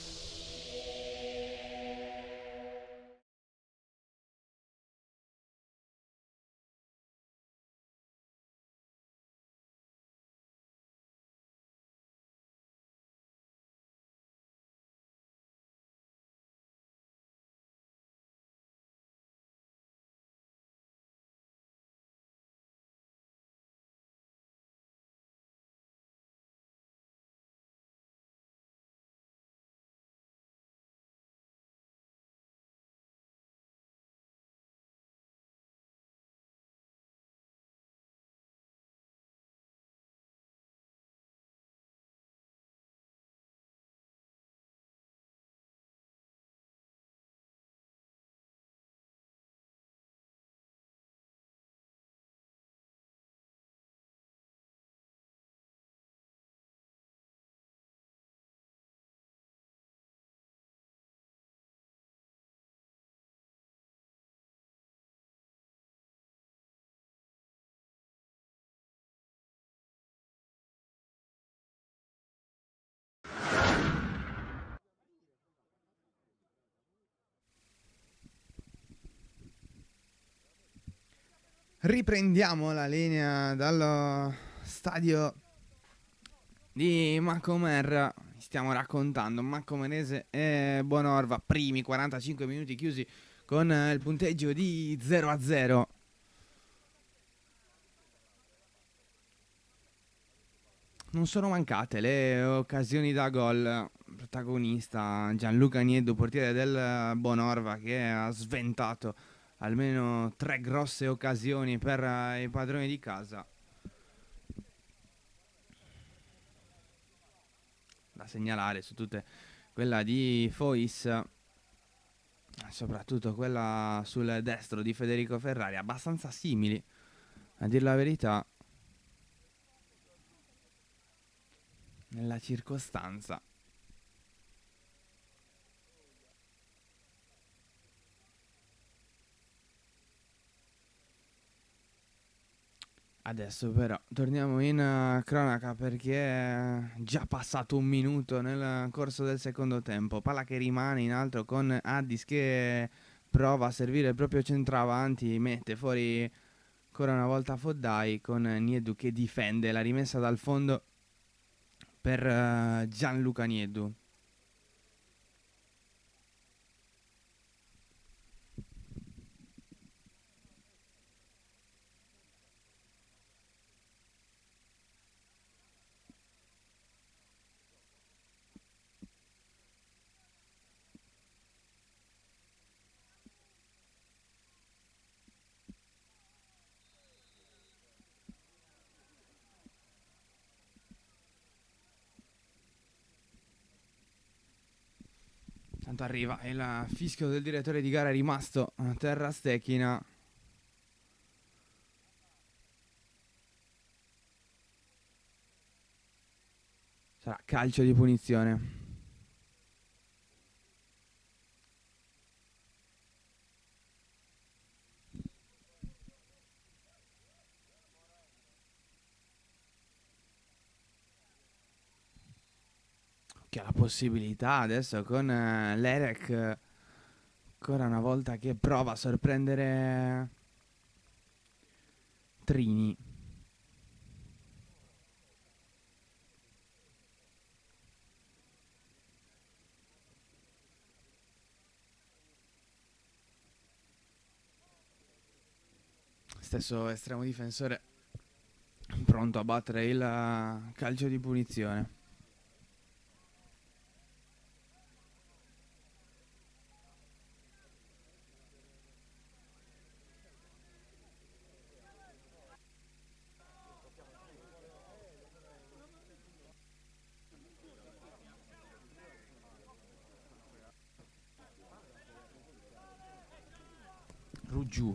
A: Riprendiamo la linea dallo stadio di Macomer. Stiamo raccontando Macomerese e Bonorva, primi quarantacinque minuti chiusi con il punteggio di zero a zero. Non sono mancate le occasioni da gol. Protagonista Gianluca Nieddu, portiere del Bonorva, che ha sventato almeno tre grosse occasioni per i padroni di casa. Da segnalare su tutte quella di Fois, soprattutto quella sul destro di Federico Ferrari, abbastanza simili, a dir la verità, nella circostanza. Adesso però torniamo in uh, cronaca, perché è già passato un minuto nel corso del secondo tempo. Palla che rimane in alto con Addis che prova a servire il proprio centravanti, mette fuori ancora una volta Foddai, con Nieddu che difende la rimessa dal fondo per uh, Gianluca Nieddu. Tanto arriva il fischio del direttore di gara, è rimasto a terra Stechina. Sarà calcio di punizione. Che ha la possibilità adesso con uh, l'Erek, ancora una volta, che prova a sorprendere Trini. Stesso estremo difensore pronto a battere il uh, calcio di punizione. Ruggiù.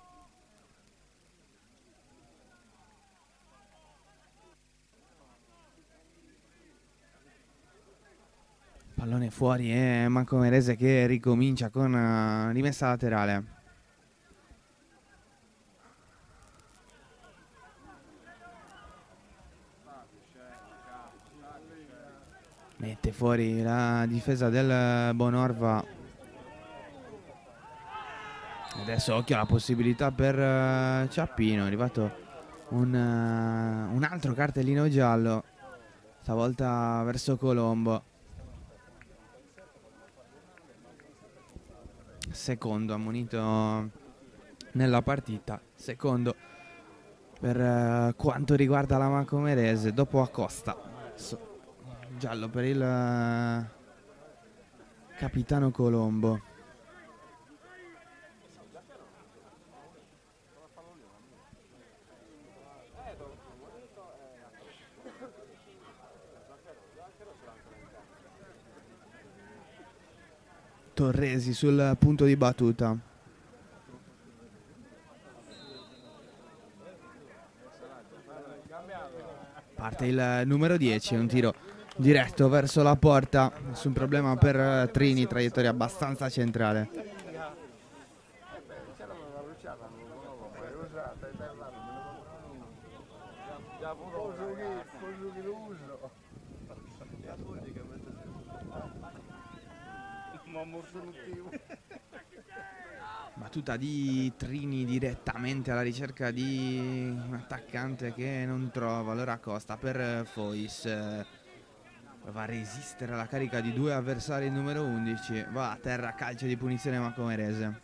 A: Pallone fuori e Macomerese che ricomincia con uh, rimessa laterale. Mette fuori la difesa del Bonorva. Adesso occhio alla possibilità per uh, Ciappino. È arrivato un, uh, un altro cartellino giallo, stavolta verso Colombo. Secondo ammonito nella partita, secondo per uh, quanto riguarda la Macomerese dopo Acosta. So, giallo per il uh, capitano Colombo. Torresi sul punto di battuta. Parte il numero dieci, un tiro diretto verso la porta. Nessun problema per Trini, traiettoria abbastanza centrale. Battuta di Trini direttamente alla ricerca di un attaccante che non trova. Allora Costa per Fois, va a resistere alla carica di due avversari. Il numero undici va a terra, calcio di punizione Macomerese.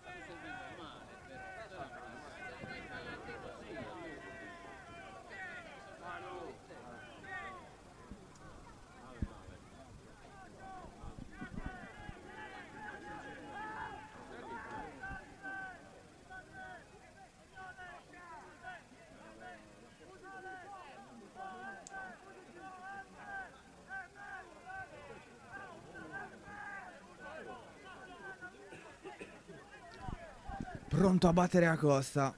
A: Pronto a battere Acosta.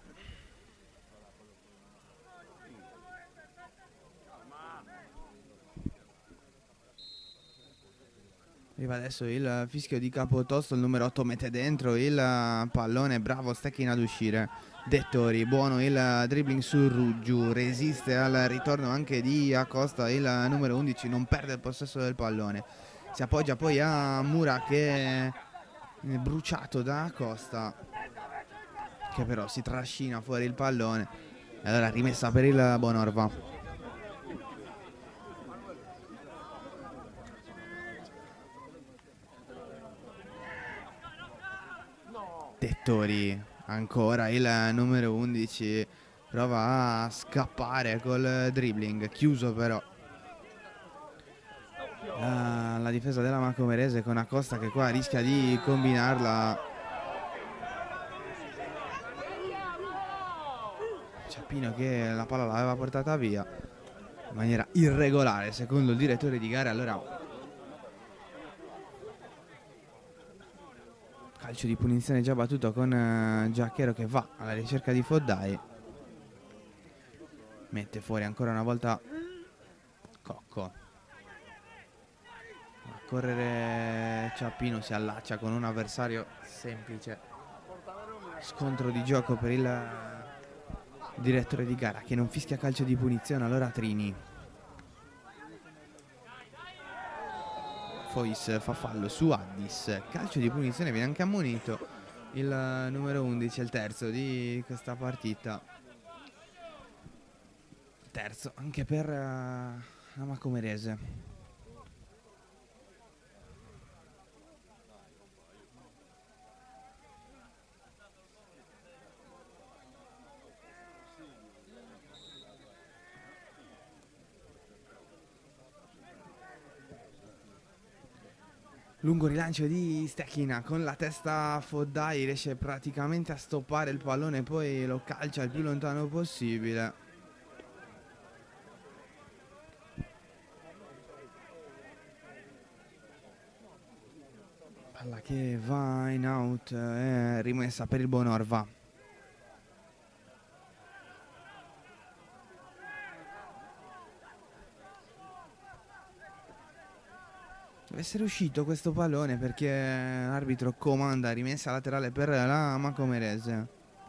A: Arriva adesso il fischio di Capotosto, il numero otto mette dentro il pallone, bravo Stechina ad uscire. Dettori, buono il dribbling su Ruggiù, resiste al ritorno anche di Acosta, il numero undici non perde il possesso del pallone. Si appoggia poi a Mura che è bruciato da Acosta, che però si trascina fuori il pallone. E allora rimessa per il Bonorva. Dettori, ancora il numero undici, prova a scappare col dribbling, chiuso però la, la difesa della Macomerese con Acosta che qua rischia di combinarla. Ciappino che la palla l'aveva portata via in maniera irregolare secondo il direttore di gara. Allora Calcio di punizione già battuto con uh, Giacchero che va alla ricerca di Foddai. Mette fuori ancora una volta Cocco. A correre Ciappino, si allaccia con un avversario semplice. Scontro di gioco per il direttore di gara che non fischia calcio di punizione. Allora Trini. Fois fa fallo su Addis. Calcio di punizione, viene anche ammonito il numero undici, il terzo di questa partita. Terzo anche per uh, la Macomerese. Lungo rilancio di Stecchina con la testa Foddai, riesce praticamente a stoppare il pallone, poi lo calcia il più lontano possibile. Palla che va in out, è rimessa per il Bonorva. Deve essere uscito questo pallone perché l'arbitro comanda rimessa laterale per la Macomerese.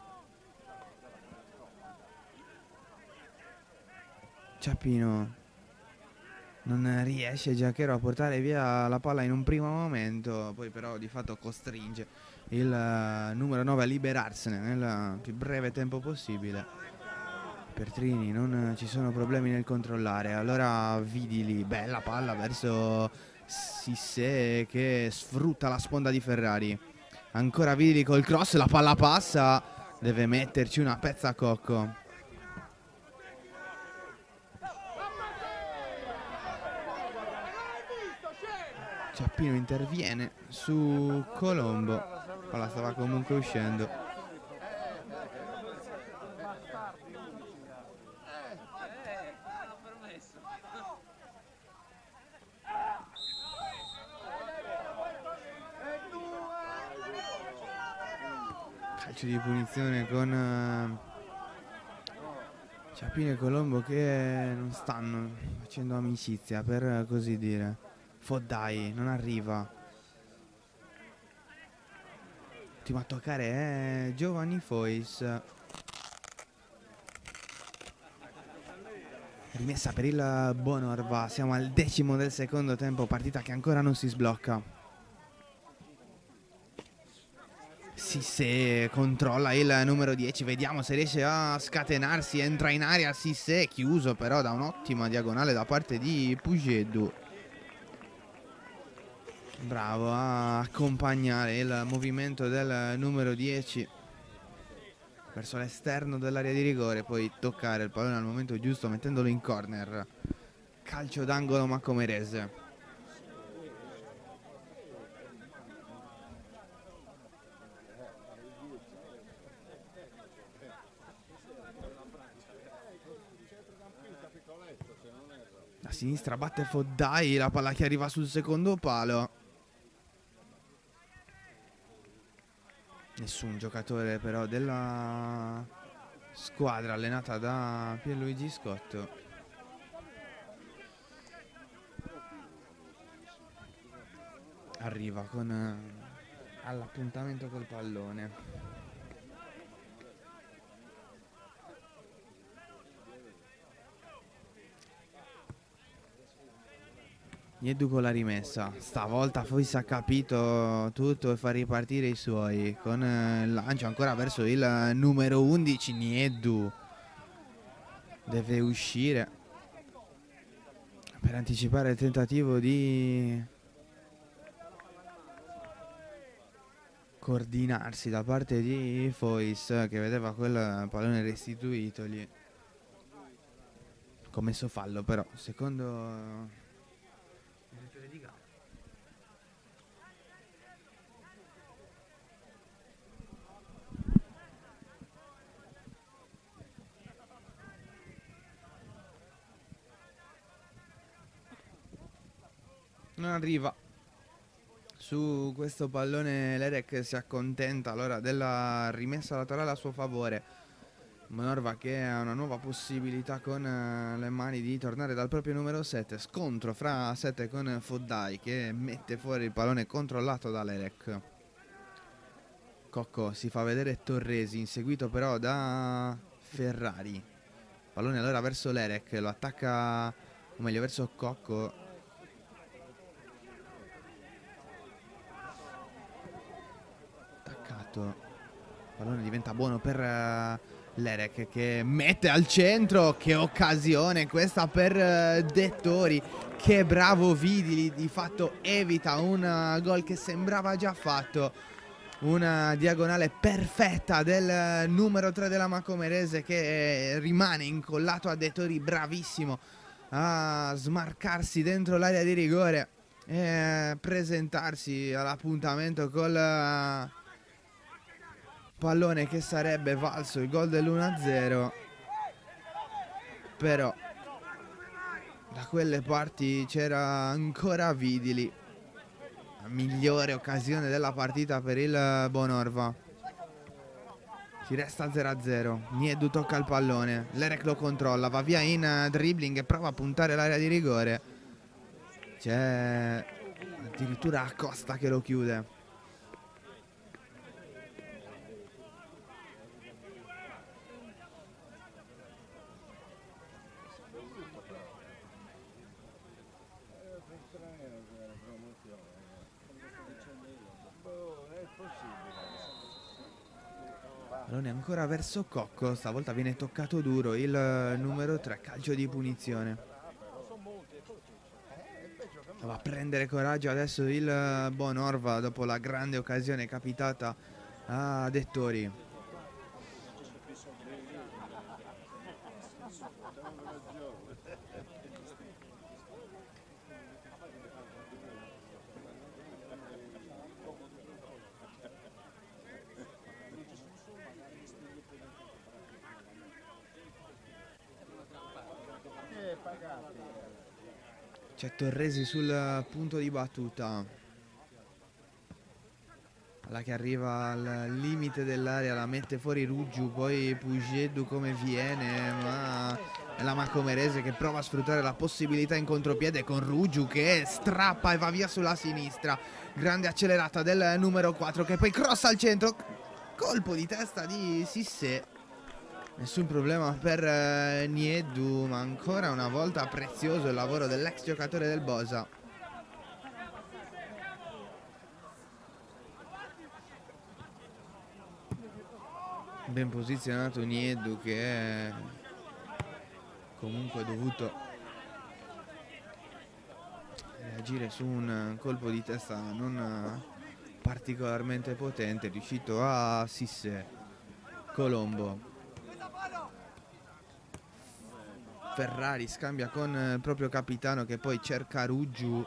A: Ciappino non riesce Giacchero a portare via la palla in un primo momento, poi però di fatto costringe il numero nove a liberarsene nel più breve tempo possibile. Per Trini non ci sono problemi nel controllare. Allora Vidili, bella palla verso Sissé che sfrutta la sponda di Ferrari. Ancora Vidili col cross, la palla passa, deve metterci una pezza a Cocco. Ciappino interviene su Colombo, palla stava comunque uscendo. Calcio di punizione con uh, Ciappino e Colombo che non stanno facendo amicizia, per così dire. Foddai non arriva. Ultimo a toccare è Giovanni Fois. Rimessa per il Bonorva. Siamo al decimo del secondo tempo, partita che ancora non si sblocca. Sissé controlla il numero dieci, vediamo se riesce a scatenarsi, entra in area Sissé, chiuso però da un'ottima diagonale da parte di Pugeddu. Bravo a accompagnare il movimento del numero dieci verso l'esterno dell'area di rigore, poi toccare il pallone al momento giusto mettendolo in corner. Calcio d'angolo Macomerese. A sinistra batte Foddai, la palla che arriva sul secondo palo. Nessun giocatore però della squadra allenata da Pierluigi Scotto. Arriva con uh, all'appuntamento col pallone. Nieddu con la rimessa, stavolta Fois ha capito tutto e fa ripartire i suoi con il lancio ancora verso il numero undici. Nieddu deve uscire per anticipare il tentativo di coordinarsi da parte di Fois, che vedeva quel pallone restituitogli. Commesso fallo però, secondo di gara. Non arriva Su questo pallone l'Erek si accontenta allora della rimessa laterale a suo favore. Bonorva che ha una nuova possibilità con uh, le mani di tornare dal proprio numero sette. Scontro fra sette con Foddai che mette fuori il pallone controllato dall'Erek. Cocco si fa vedere Torresi, inseguito però da Ferrari. Pallone allora verso l'Erek, lo attacca, o meglio verso Cocco. Attaccato. Pallone diventa buono per uh, l'Erek che mette al centro. Che occasione questa per uh, Dettori. Che bravo Vidili, di fatto evita un uh, gol che sembrava già fatto. Una diagonale perfetta del numero tre della Macomerese che rimane incollato a Dettori, bravissimo a smarcarsi dentro l'area di rigore e presentarsi all'appuntamento col pallone che sarebbe valso il gol dell'uno a zero. Però da quelle parti c'era ancora Vidili. La migliore occasione della partita per il Bonorva. Si resta zero a zero. Niedu tocca il pallone, l'Erek lo controlla, va via in dribbling e prova a puntare l'area di rigore. C'è addirittura Acosta che lo chiude. Pallone ancora verso Cocco, stavolta viene toccato duro il numero tre, calcio di punizione. Va a prendere coraggio adesso il Bonorva dopo la grande occasione capitata a Dettori. C'è Torresi sul punto di battuta. Alla che arriva al limite dell'area, la mette fuori Ruggiu, poi Pujeddu come viene, ma è la Macomerese che prova a sfruttare la possibilità in contropiede con Ruggiu che strappa e va via sulla sinistra. Grande accelerata del numero quattro che poi crossa al centro. Colpo di testa di Sissé. Nessun problema per eh, Niedu, ma ancora una volta prezioso il lavoro dell'ex giocatore del Bosa. Ben posizionato Niedu che è comunque dovuto reagire su un colpo di testa non particolarmente potente, riuscito a Sissé. Colombo. Ferrari scambia con il proprio capitano che poi cerca Ruggiu.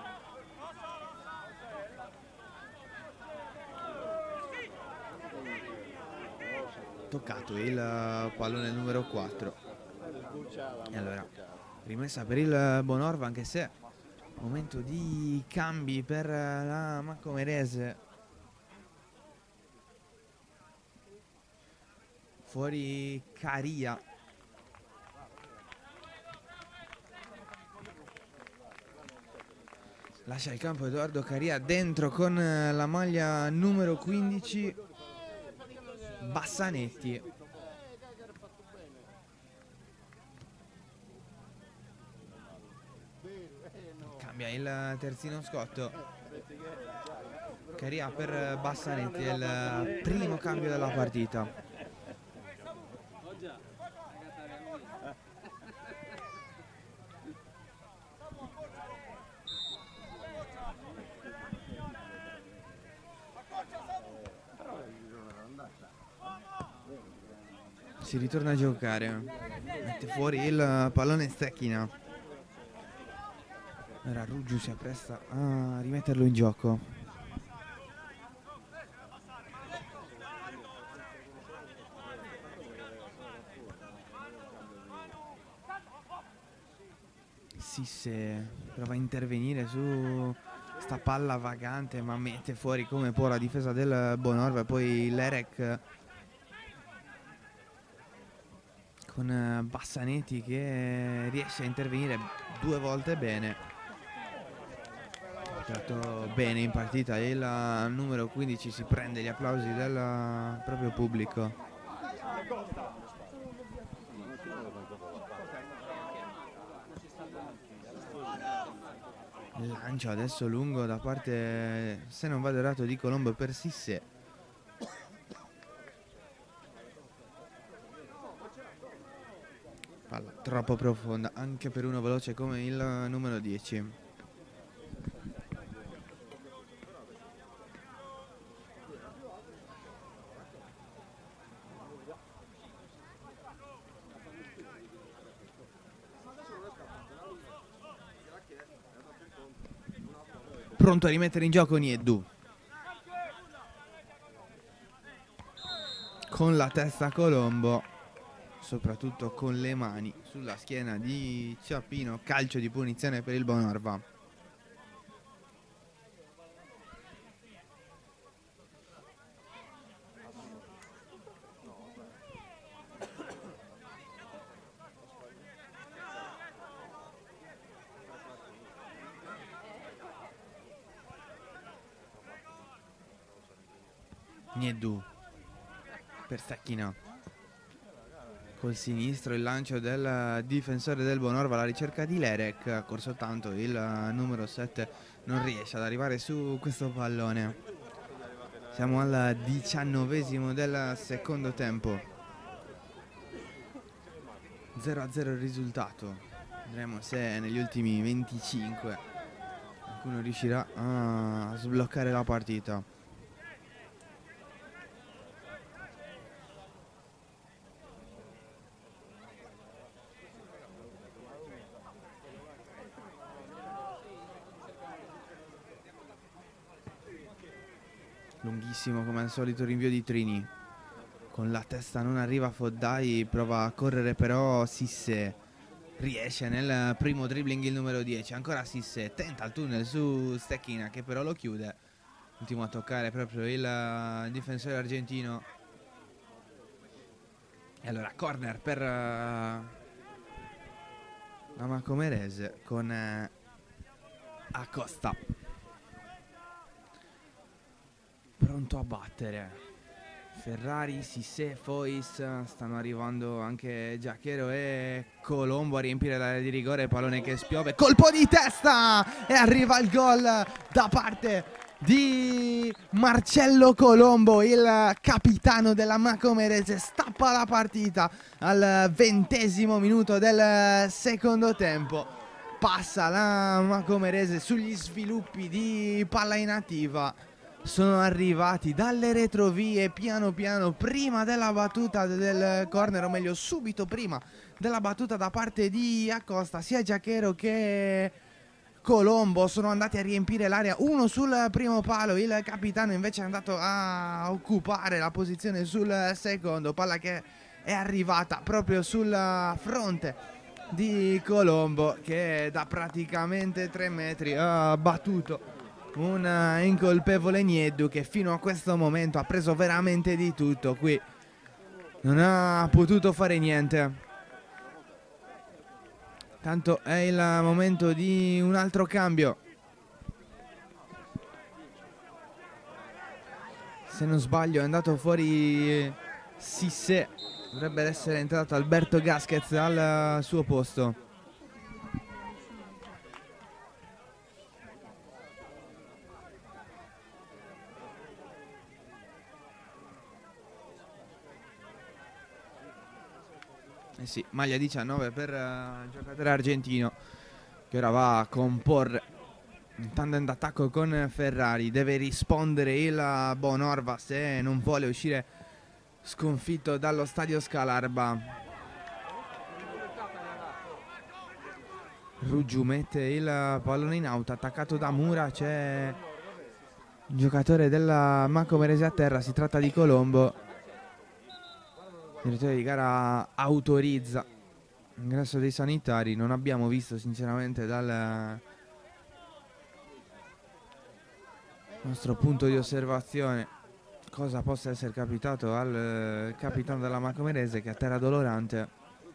A: Toccato il pallone numero quattro. E allora rimessa per il Bonorva, anche se momento di cambi per la Macomerese. Fuori Caria. Lascia il campo Edoardo Caria, dentro con la maglia numero quindici Bassanetti. Cambia il terzino Scotto. Caria per Bassanetti, è il primo cambio della partita. Si ritorna a giocare, mette fuori il pallone Stecchina. Ora Ruggiu si appresta a rimetterlo in gioco. Sissé prova a intervenire su questa palla vagante, ma mette fuori come può la difesa del Bonorva. E poi Lerek con Bassanetti che riesce a intervenire due volte bene. Giocato bene in partita, il numero quindici si prende gli applausi del proprio pubblico. Lancio adesso lungo da parte, se non vado errato, di Colombo per Sissé. Palla troppo profonda anche per uno veloce come il numero dieci. Pronto a rimettere in gioco Nieddu. Con la testa Colombo, soprattutto con le mani sulla schiena di Ciappino. Calcio di punizione per il Bonorva. Nieddu per Stecchina, col sinistro il lancio del difensore del Bonorva, la ricerca di Lerek, corso tanto il numero sette non riesce ad arrivare su questo pallone. Siamo al diciannovesimo del secondo tempo, zero a zero il risultato. Vedremo se negli ultimi venticinque qualcuno riuscirà a sbloccare la partita. Lunghissimo come al solito rinvio di Trini. Con la testa non arriva Foddai, prova a correre però Sissé. Riesce nel primo dribbling il numero dieci. Ancora Sissé, tenta il tunnel su Stecchina che però lo chiude. Ultimo a toccare proprio il difensore argentino. E allora corner per uh, la Macomerese con uh, Acosta. Pronto a battere. Ferrari, Sissé, Fois, stanno arrivando anche Giacchero e Colombo a riempire l'area di rigore, pallone che spiove, colpo di testa e arriva il gol da parte di Marcello Colombo, il capitano della Macomerese. Stappa la partita al ventesimo minuto del secondo tempo. Passa la Macomerese sugli sviluppi di palla inattiva. Sono arrivati dalle retrovie piano piano prima della battuta del corner, o meglio subito prima della battuta da parte di Acosta. Sia Giacchero che Colombo sono andati a riempire l'area, uno sul primo palo, il capitano invece è andato a occupare la posizione sul secondo, palla che è arrivata proprio sul fronte di Colombo che da praticamente tre metri ha battuto un incolpevole Nieddu che fino a questo momento ha preso veramente di tutto qui, non ha potuto fare niente. Tanto è il momento di un altro cambio. Se non sbaglio è andato fuori Sissé, dovrebbe essere entrato Alberto Gasquez al suo posto. Eh sì, maglia diciannove per uh, il giocatore argentino che ora va a comporre un tandem d'attacco con Ferrari. Deve rispondere il Bonorva se non vuole uscire sconfitto dallo stadio Scalarba. Ruggiu mette il pallone in auto, attaccato da Mura, c'è il giocatore della Macomerese a terra, si tratta di Colombo. Il direttore di gara autorizza l'ingresso dei sanitari. Non abbiamo visto sinceramente dal nostro punto di osservazione, cosa possa essere capitato al eh, capitano della Macomerese, che a terra dolorante.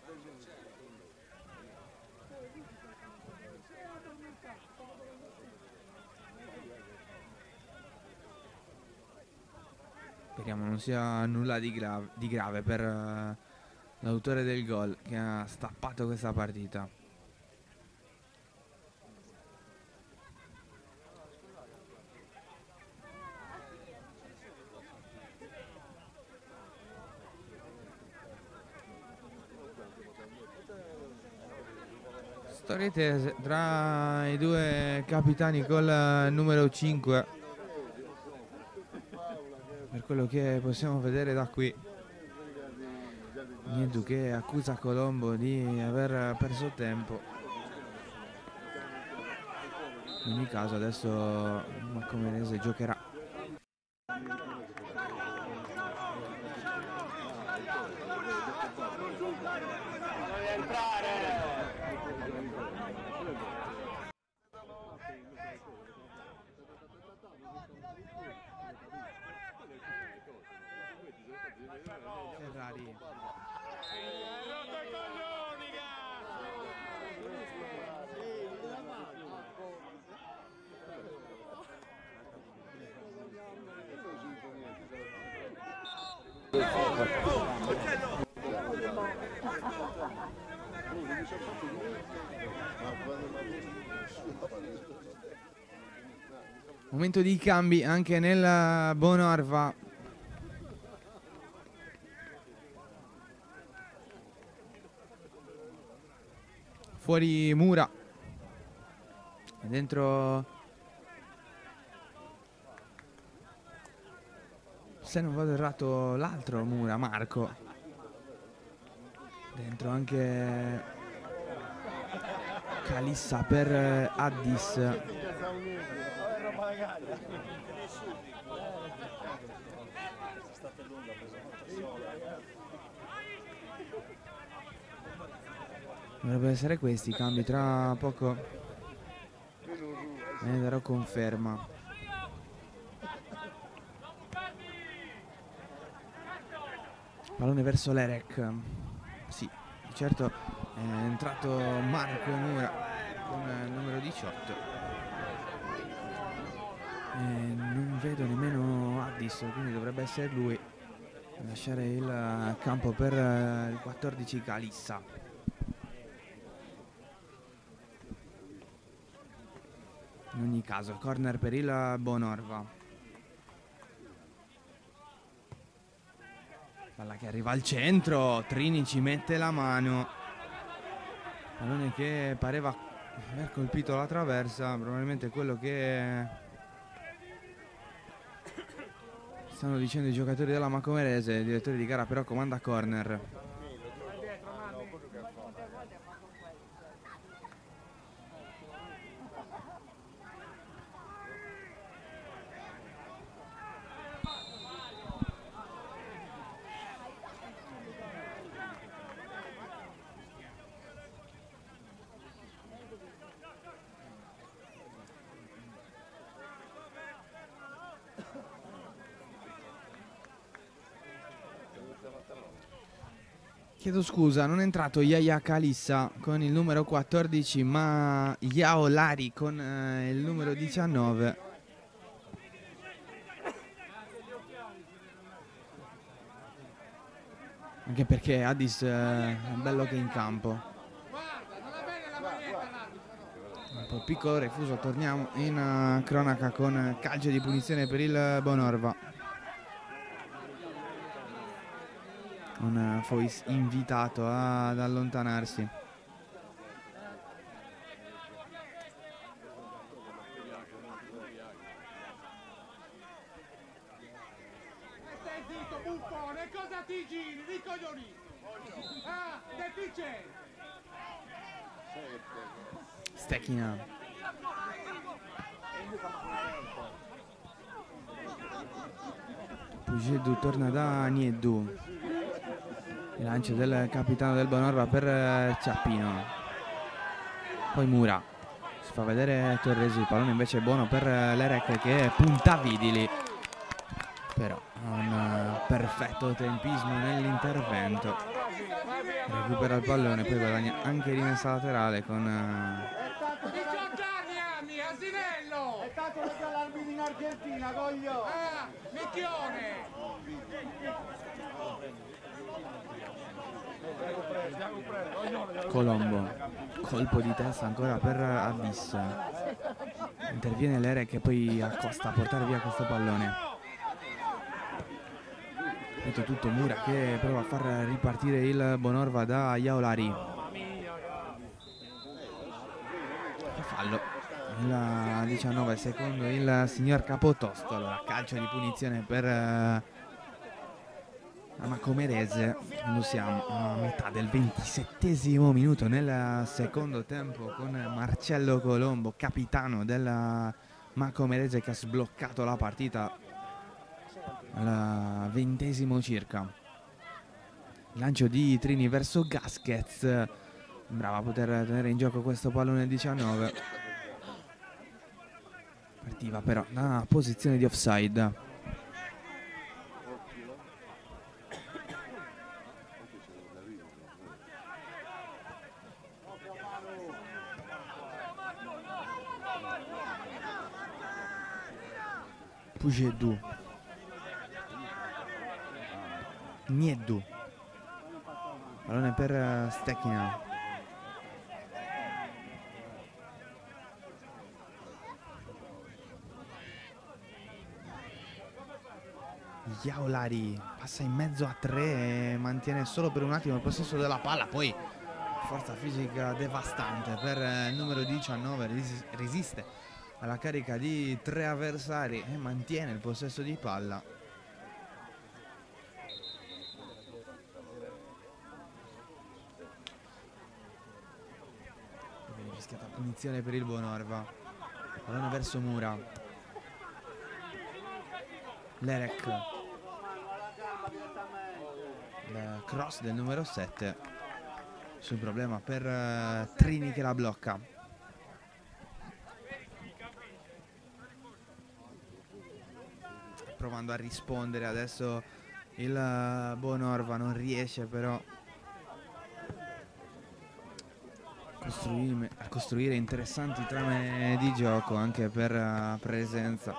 A: Speriamo non sia nulla di, gra di grave per uh, l'autore del gol che ha stappato questa partita. Storie tese tra i due capitani col uh, numero cinque, per quello che possiamo vedere da qui. Niente, che accusa Colombo di aver perso tempo. In ogni caso adesso Macomerese giocherà. Ferrari. Momento di cambi anche nel Bonorva. Fuori Mura. E dentro, se non vado errato, l'altro Mura, Marco. Dentro anche Calissa per Addis. Dovrebbe essere questi i cambi, tra poco ne darò conferma. Pallone verso l'Erec. Sì, di certo è entrato Marco Mura con il numero diciotto. E non vedo nemmeno Addis, quindi dovrebbe essere lui a lasciare il campo per il quattordici Calissa. In ogni caso, corner per il Bonorva. Palla che arriva al centro, Trini ci mette la mano. Pallone che pareva aver colpito la traversa, probabilmente quello che stanno dicendo i giocatori della Macomerese. Il direttore di gara però comanda corner. Chiedo scusa, non è entrato Yaya Calissa con il numero quattordici, ma Yao Lari con eh, il numero diciannove. Anche perché Addis eh, è bello che è in campo. Un po' piccolo refuso, torniamo in uh, cronaca con calcio di punizione per il Bonorva. Un Fois invitato ad allontanarsi.
B: Stai zitto, buffone, cosa ti giri, ricoglioni? Ah, deficiente!
A: Stechina. Pugedu torna da Nieddu. Il lancio del capitano del Bonorva per Ciappino. Poi Mura. Si fa vedere Torresi, il pallone invece è buono per l'Erec che punta Vidili. Però un perfetto tempismo nell'intervento. Recupera il pallone, poi guadagna anche rimessa laterale con...
B: diciotto anni, Asinello!
E: È tanto che l'arbitro in Argentina, coglio!
B: Ah, Micchione!
A: Colombo, colpo di testa ancora per Addis. Interviene l'Ere che poi accosta a portare via questo pallone. Metto tutto Mura che prova a far ripartire il Bonorva da Iaolari. Fallo. Il diciannove secondo il signor Capotosto. Allora calcio di punizione per la Macomerese. Lo siamo a metà del ventisettesimo minuto nel secondo tempo con Marcello Colombo, capitano della Macomerese, che ha sbloccato la partita al ventesimo circa. Lancio di Trini verso Gasquez. Brava a poter tenere in gioco questo pallone diciannove. Partiva però da posizione di offside. Pugedu. Nieddu. Pallone per Stechina. Iaolari passa in mezzo a tre e mantiene solo per un attimo il possesso della palla, poi forza fisica devastante per il numero diciannove, resiste alla carica di tre avversari e mantiene il possesso di palla. Viene fischiata punizione per il Bonorva. Pallone verso Mura. L'Erec. Il cross del numero sette. Sul problema per uh, Trini che la blocca. Provando a rispondere adesso il uh, Bonorva, non riesce però costruire, a costruire interessanti trame di gioco anche per uh, presenza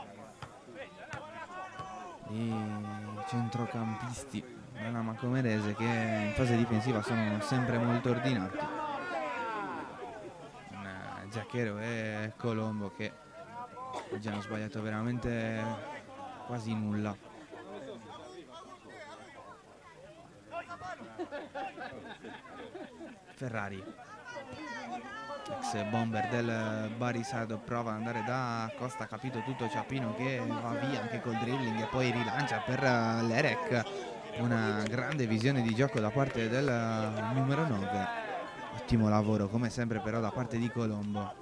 A: di centrocampisti della Macomerese che in fase difensiva sono sempre molto ordinati. Un Giacchero e Colombo che oggi hanno sbagliato veramente quasi nulla. Ferrari, ex bomber del Barisado, prova ad andare da Costa, ha capito tutto Ciappino che va via anche col dribbling e poi rilancia per l'Erec. Una grande visione di gioco da parte del numero nove. Ottimo lavoro come sempre però da parte di Colombo.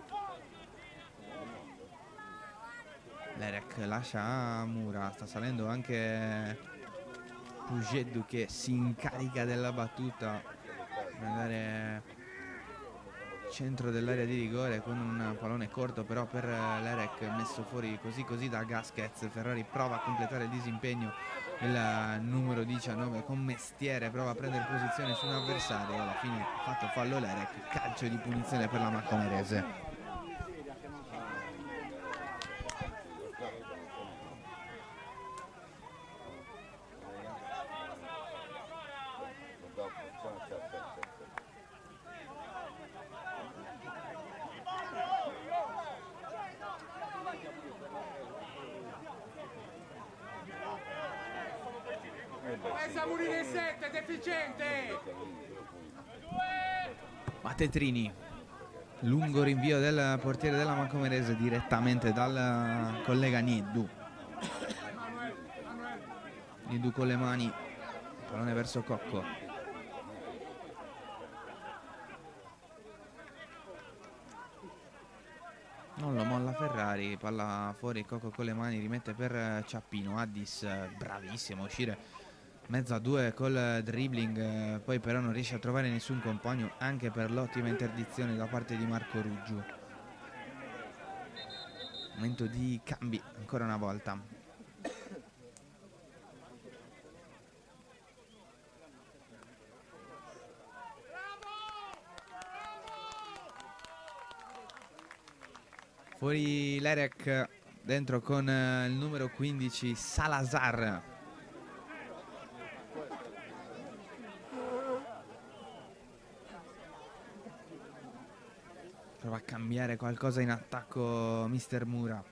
A: L'Erec lascia Mura, sta salendo anche Pugedu che si incarica della battuta per andare centro dell'area di rigore con un pallone corto però per l'Erec, messo fuori così così da Gasquez. Ferrari prova a completare il disimpegno, il numero diciannove con mestiere prova a prendere posizione su un avversario, alla fine ha fatto fallo l'Erec, calcio di punizione per la Macomerese.
B: Esaurire il sette, deficiente!
A: Mattetrini, lungo rinvio del portiere della Macomerese direttamente dal collega Nieddu. Nieddu con le mani, pallone verso Cocco. Non lo molla Ferrari, palla fuori, Cocco con le mani, rimette per Ciappino. Addis bravissimo a uscire mezzo a due col dribbling, poi però non riesce a trovare nessun compagno anche per l'ottima interdizione da parte di Marco Ruggio. Momento di cambi ancora una volta. Fuori Lerek, dentro con il numero quindici Salazar. Prova a cambiare qualcosa in attacco mister Mura.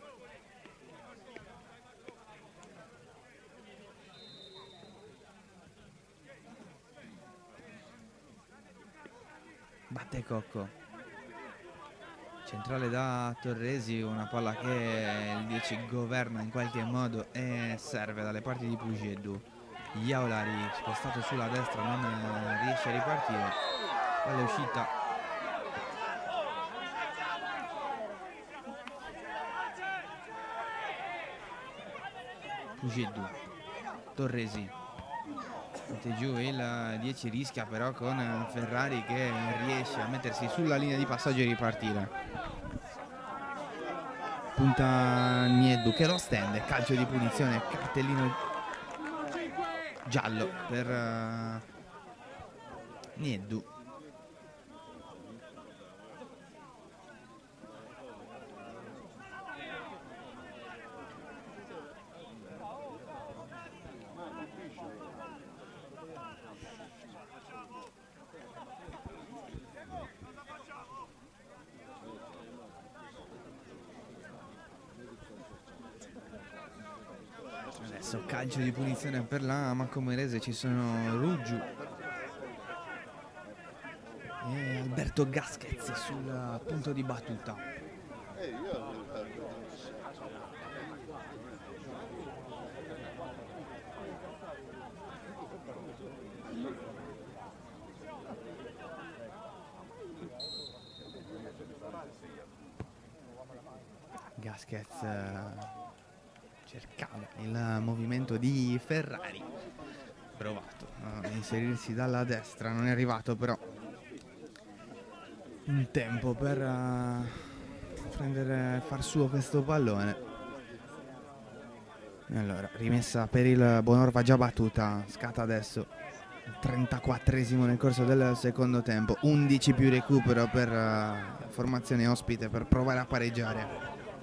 A: Batte Cocco. Centrale da Torresi, una palla che il dieci governa in qualche modo e serve dalle parti di Pugeddu. Iaolari spostato sulla destra, non riesce a ripartire. Palla uscita. Pugeddu. Torresi. Mette giù il dieci, rischia però con Ferrari che riesce a mettersi sulla linea di passaggio e ripartire. Punta Nieddu che lo stende, calcio di punizione, cartellino giallo per uh, Nieddu. Adesso calcio di punizione per la Maccomerese, ci sono Ruggiu e Alberto Gasquez sul punto di battuta. Gasquez cercava il movimento di Ferrari, provato a inserirsi dalla destra, non è arrivato però in tempo per uh, prendere, far suo questo pallone. E allora rimessa per il Bonorva già battuta, scatta adesso il trentaquattresimo nel corso del secondo tempo, undici più recupero per uh, formazione ospite per provare a pareggiare.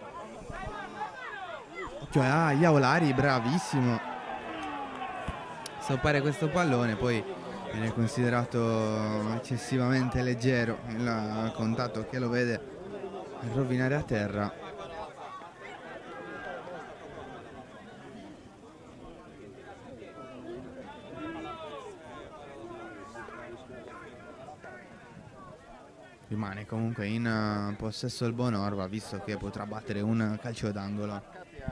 A: Cioè, ah, Iaolari, bravissimo. Stoppare questo pallone, poi viene considerato eccessivamente leggero il contatto che lo vede rovinare a terra. Rimane comunque in possesso il Bonorva, visto che potrà battere un calcio d'angolo.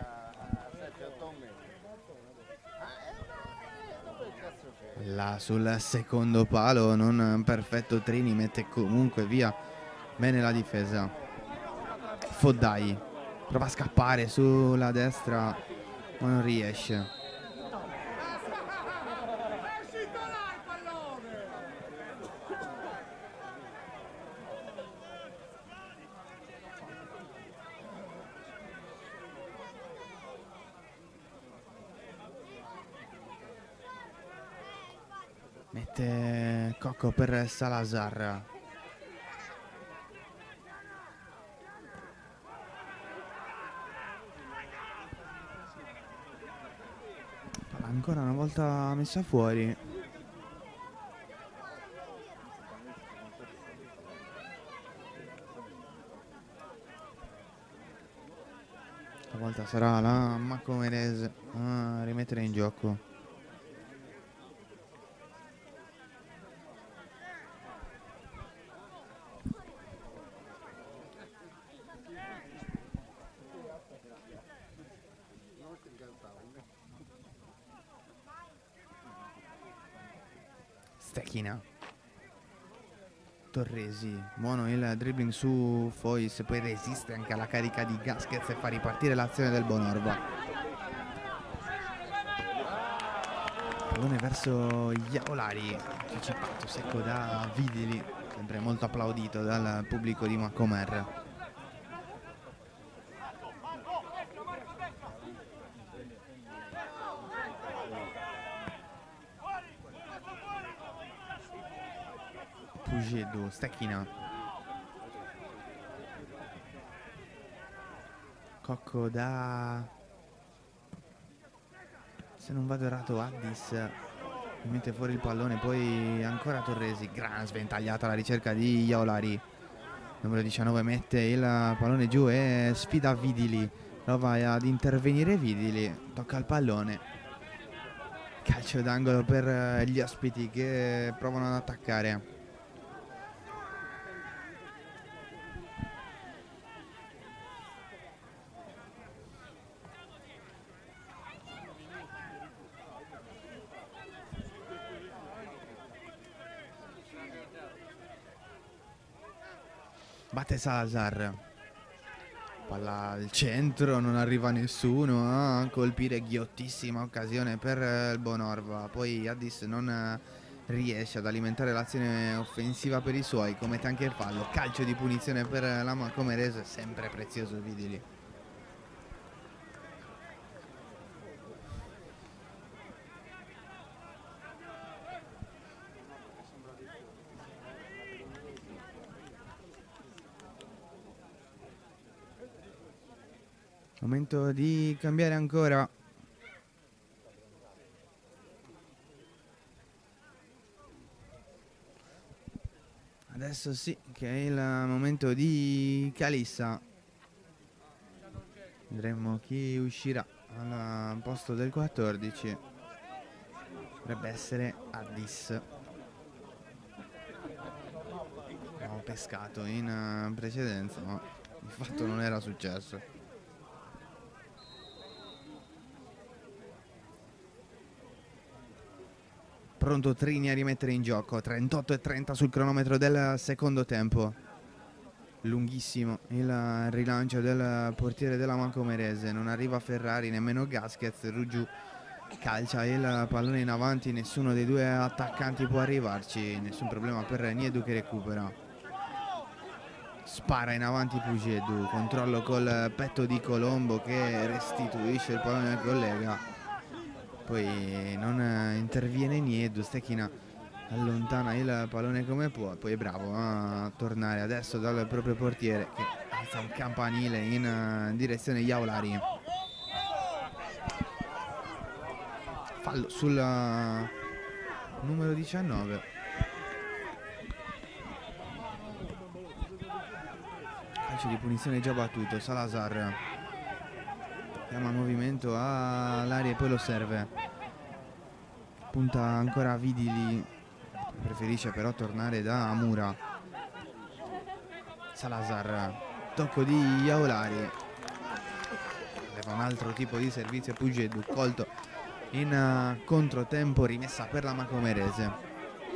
A: Là sul secondo palo, non perfetto, Trini mette comunque via bene la difesa. Foddai prova a scappare sulla destra ma non riesce. Mette Cocco per Salazar. Ancora una volta messa fuori. Stavolta sarà la Maccomerese a rimettere in gioco. Stechina. Torresi, buono il dribbling su Fois, poi resiste anche alla carica di Gasquez e fa ripartire l'azione del Bonorva. Pallone verso Iaolari, anticipato secco da Vidili, sempre molto applaudito dal pubblico di Macomer. Pugedu, Stecchina. Cocco da... se non vado errato Addis mette fuori il pallone, poi ancora Torresi, gran sventagliata alla ricerca di Iaolari. Numero diciannove mette il pallone giù e sfida Vidili, prova ad intervenire Vidili, tocca il pallone, calcio d'angolo per gli ospiti che provano ad attaccare. Batte Salazar, palla al centro, non arriva nessuno a colpire, ghiottissima occasione per il Bonorva, poi Addis non riesce ad alimentare l'azione offensiva per i suoi, commette anche il fallo, calcio di punizione per la Macomerese, sempre prezioso Vidili. Momento di cambiare ancora. Adesso sì che è il momento di Calissa. Vedremo chi uscirà al posto del quattordici. Dovrebbe essere Addis. Abbiamo pescato in precedenza, ma di fatto non era successo. Pronto Trini a rimettere in gioco, trentotto e trenta sul cronometro del secondo tempo. Lunghissimo il rilancio del portiere della Macomerese, non arriva Ferrari, nemmeno Gasquez. Ruggiu calcia il pallone in avanti, nessuno dei due attaccanti può arrivarci, nessun problema per Niedu che recupera. Spara in avanti Pugedu, controllo col petto di Colombo che restituisce il pallone al collega. Poi non interviene Niedu, Stecchina allontana il pallone come può, poi è bravo a tornare adesso dal proprio portiere che alza un campanile in direzione Iaolari. Fallo sul numero diciannove. Calcio di punizione già battuto, Salazar chiama movimento all'aria e poi lo serve. Punta ancora Vidili, preferisce però tornare da Amura. Salazar, tocco di Iaolari, aveva un altro tipo di servizio. Pugedu colto in controtempo, rimessa per la Macomerese.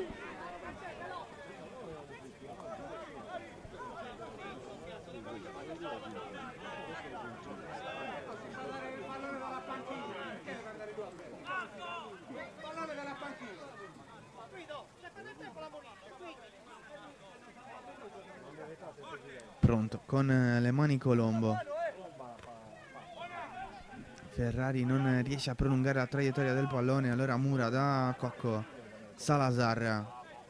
A: Pronto, con le mani Colombo. Ferrari non riesce a prolungare la traiettoria del pallone, allora Mura da Cocco. Salazar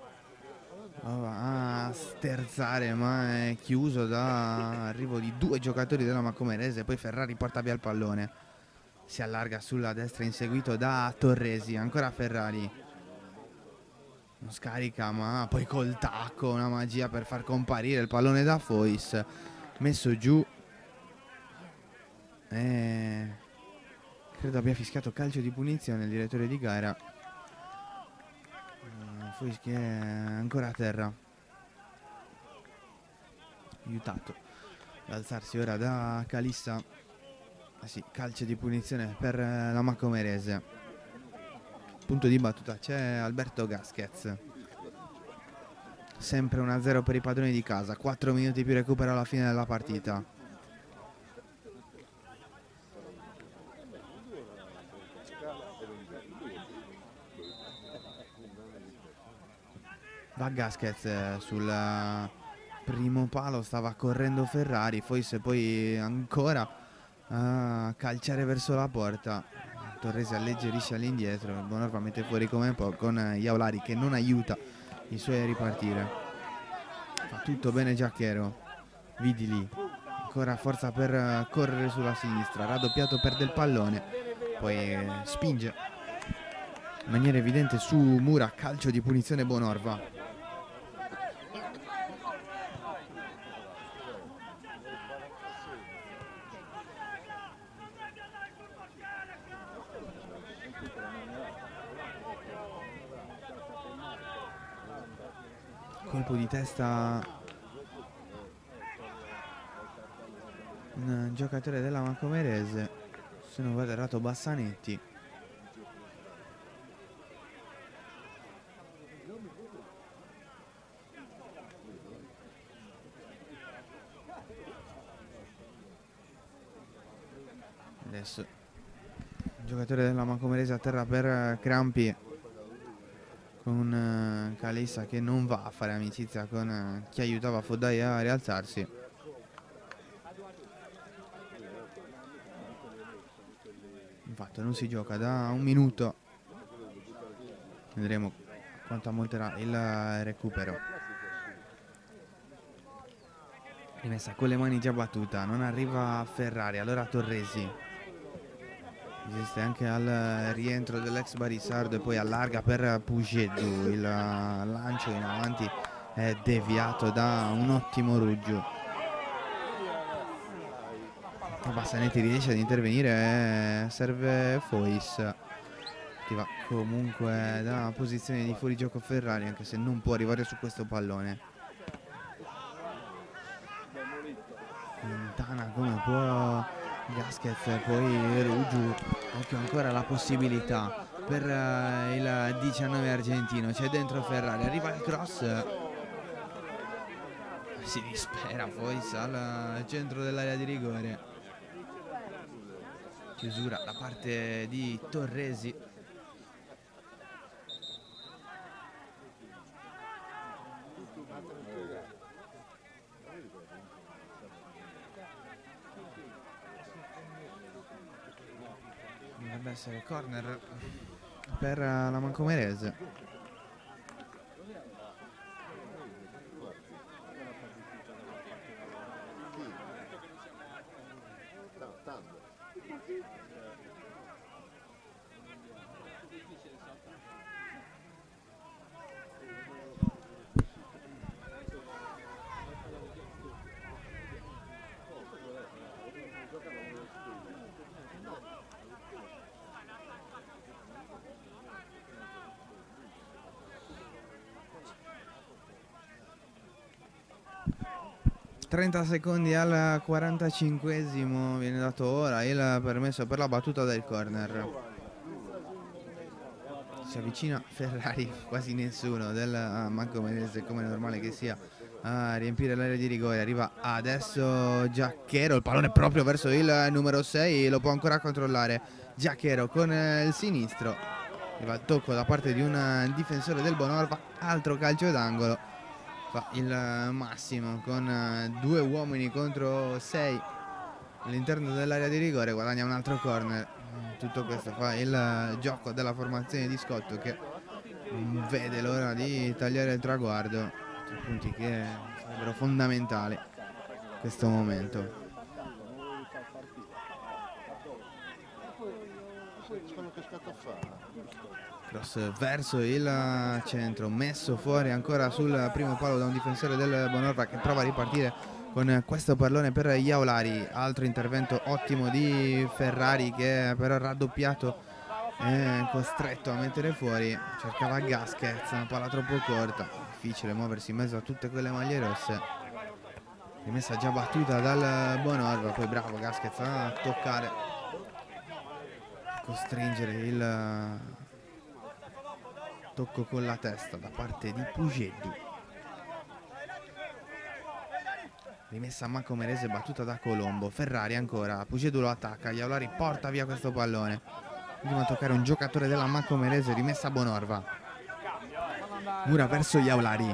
A: va a sterzare ma è chiuso da arrivo di due giocatori della Macomerese. Poi Ferrari porta via il pallone, si allarga sulla destra inseguito da Torresi. Ancora Ferrari, non scarica ma poi col tacco una magia per far comparire il pallone da Fois, messo giù e credo abbia fischiato calcio di punizione il direttore di gara. uh, Fois che è ancora a terra, aiutato ad alzarsi ora da Calissa. Eh sì, calcio di punizione per la Macomerese. Punto di battuta c'è Alberto Gasquez. Sempre uno a zero per i padroni di casa, quattro minuti più recupero alla fine della partita. Va Gasquez sul primo palo, stava correndo Ferrari, Fois poi ancora a calciare verso la porta. Torresi alleggerisce all'indietro, Bonorva mette fuori come può con Iaolari che non aiuta i suoi a ripartire. Fa tutto bene Giacchero. Vidili, ancora forza per correre sulla sinistra, raddoppiato, perde il pallone, poi spinge in maniera evidente su Mura, calcio di punizione Bonorva. Colpo di testa, un giocatore della Mancomerese, se non vado errato Bassanetti. Adesso il giocatore della Mancomerese a terra per Crampi, con uh, Calessa che non va a fare amicizia con uh, chi aiutava Fodai a rialzarsi. Infatti non si gioca da un minuto, vedremo quanto ammonterà il recupero. Rimessa con le mani già battuta, non arriva Ferrari, allora Torresi. Esiste anche al rientro dell'ex Barisardo e poi allarga per Pujeddu. Il lancio in avanti è deviato da un ottimo Ruggio. Bassanetti riesce ad intervenire e serve Fois. Ti va comunque da posizione di fuorigioco Ferrari, anche se non può arrivare su questo pallone. Lontana come può Gasquez, poi Ruggio. Occhio ancora la possibilità per uh, il diciannove argentino. C'è dentro Ferrari, arriva il cross, si dispera poi al centro dell'area di rigore. Chiusura da parte di Torresi. Dovrebbe essere corner per la Mancomerese. trenta secondi al quarantacinquesimo, viene dato ora il permesso per la battuta del corner. Si avvicina Ferrari, quasi nessuno del Mancomerese, come è normale che sia, a riempire l'area di rigore. Arriva adesso Giacchero, il pallone proprio verso il numero sei, lo può ancora controllare Giacchero con il sinistro. Arriva il tocco da parte di un difensore del Bonorva, altro calcio d'angolo. Fa il massimo con due uomini contro sei all'interno dell'area di rigore, guadagna un altro corner. Tutto questo fa il gioco della formazione di Scotto, che vede l'ora di tagliare il traguardo. Tre punti che sarebbero fondamentali in questo momento. Cross verso il centro, messo fuori ancora sul primo palo da un difensore del Bonorva, che prova a ripartire con questo pallone per Iaulari. Altro intervento ottimo di Ferrari, che però è raddoppiato, è costretto a mettere fuori. Cercava Gasquez, una palla troppo corta, difficile muoversi in mezzo a tutte quelle maglie rosse. Rimessa già battuta dal Bonorva, poi bravo Gasquez a toccare, costringere il tocco con la testa da parte di Pujeddu. Rimessa a Mancomerese, battuta da Colombo. Ferrari ancora, Pujeddu lo attacca, Iaulari porta via questo pallone. Prima a toccare un giocatore della Mancomerese, rimessa a Bonorva. Mura verso Iaulari.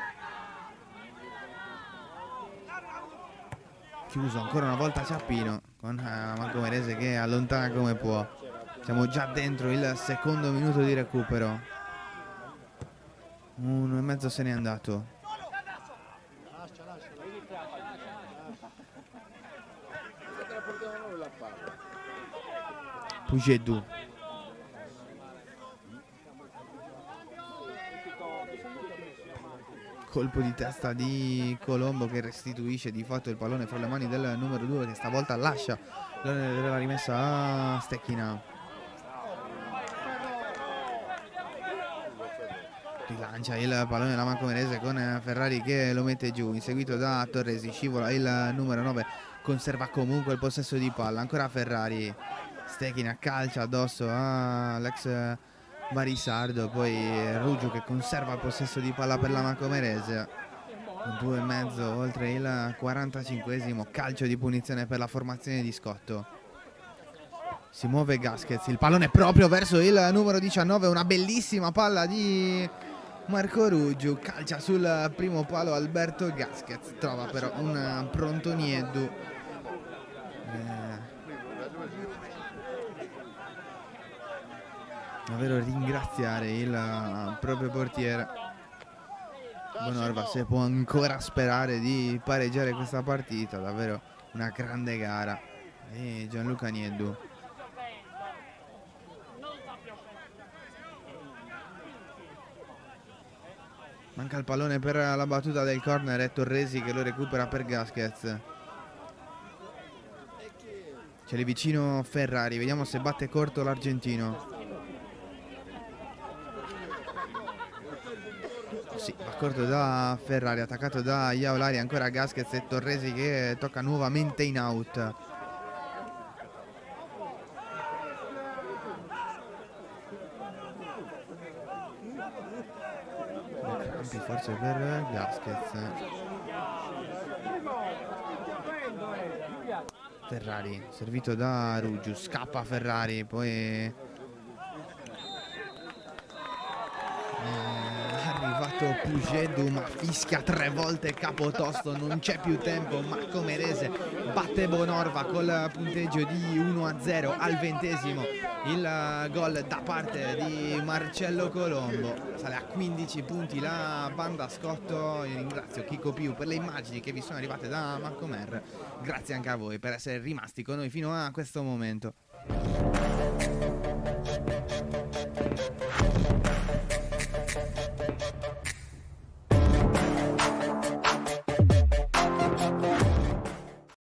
A: Chiuso ancora una volta Ciappino, con la Mancomerese che allontana come può. Siamo già dentro il secondo minuto di recupero. Uno e mezzo se n'è andato. Pugeddu. Colpo di testa di Colombo che restituisce di fatto il pallone fra le mani del numero due, che stavolta lascia la rimessa a Stecchina. Rilancia il pallone della Mancomerese con Ferrari che lo mette giù, inseguito da Torresi. Scivola il numero nove, conserva comunque il possesso di palla. Ancora Ferrari. Stecchina calcia addosso all'ex Barisardo, poi Ruggio che conserva il possesso di palla per la Mancomerese. Due e mezzo oltre il quarantacinquesimo, calcio di punizione per la formazione di Scotto. Si muove Gasquez, il pallone proprio verso il numero diciannove, una bellissima palla di Marco Ruggio, calcia sul primo palo Alberto Gasquez, trova però un pronto Nieddu. Eh, davvero ringraziare il proprio portiere Bonorva, se può ancora sperare di pareggiare questa partita. Davvero una grande gara. E Gianluca Nieddu. Manca il pallone per la battuta del corner, è Torresi che lo recupera per Gasquez. C'è lì vicino Ferrari, vediamo se batte corto l'argentino. Sì, va corto da Ferrari, attaccato da Iaolari, ancora Gasquez e Torresi che tocca nuovamente in out. Campi forse per Gasquez. Ferrari, servito da Ruggio, scappa Ferrari, poi Pugeddu, ma fischia tre volte Capotosto, non c'è più tempo. Mancomerese batte Bonorva col punteggio di uno a zero al ventesimo. Il gol da parte di Marcello Colombo, sale a quindici punti la banda Scotto. Io ringrazio Chico Piu per le immagini che vi sono arrivate da Macomer. Grazie anche a voi per essere rimasti con noi fino a questo momento.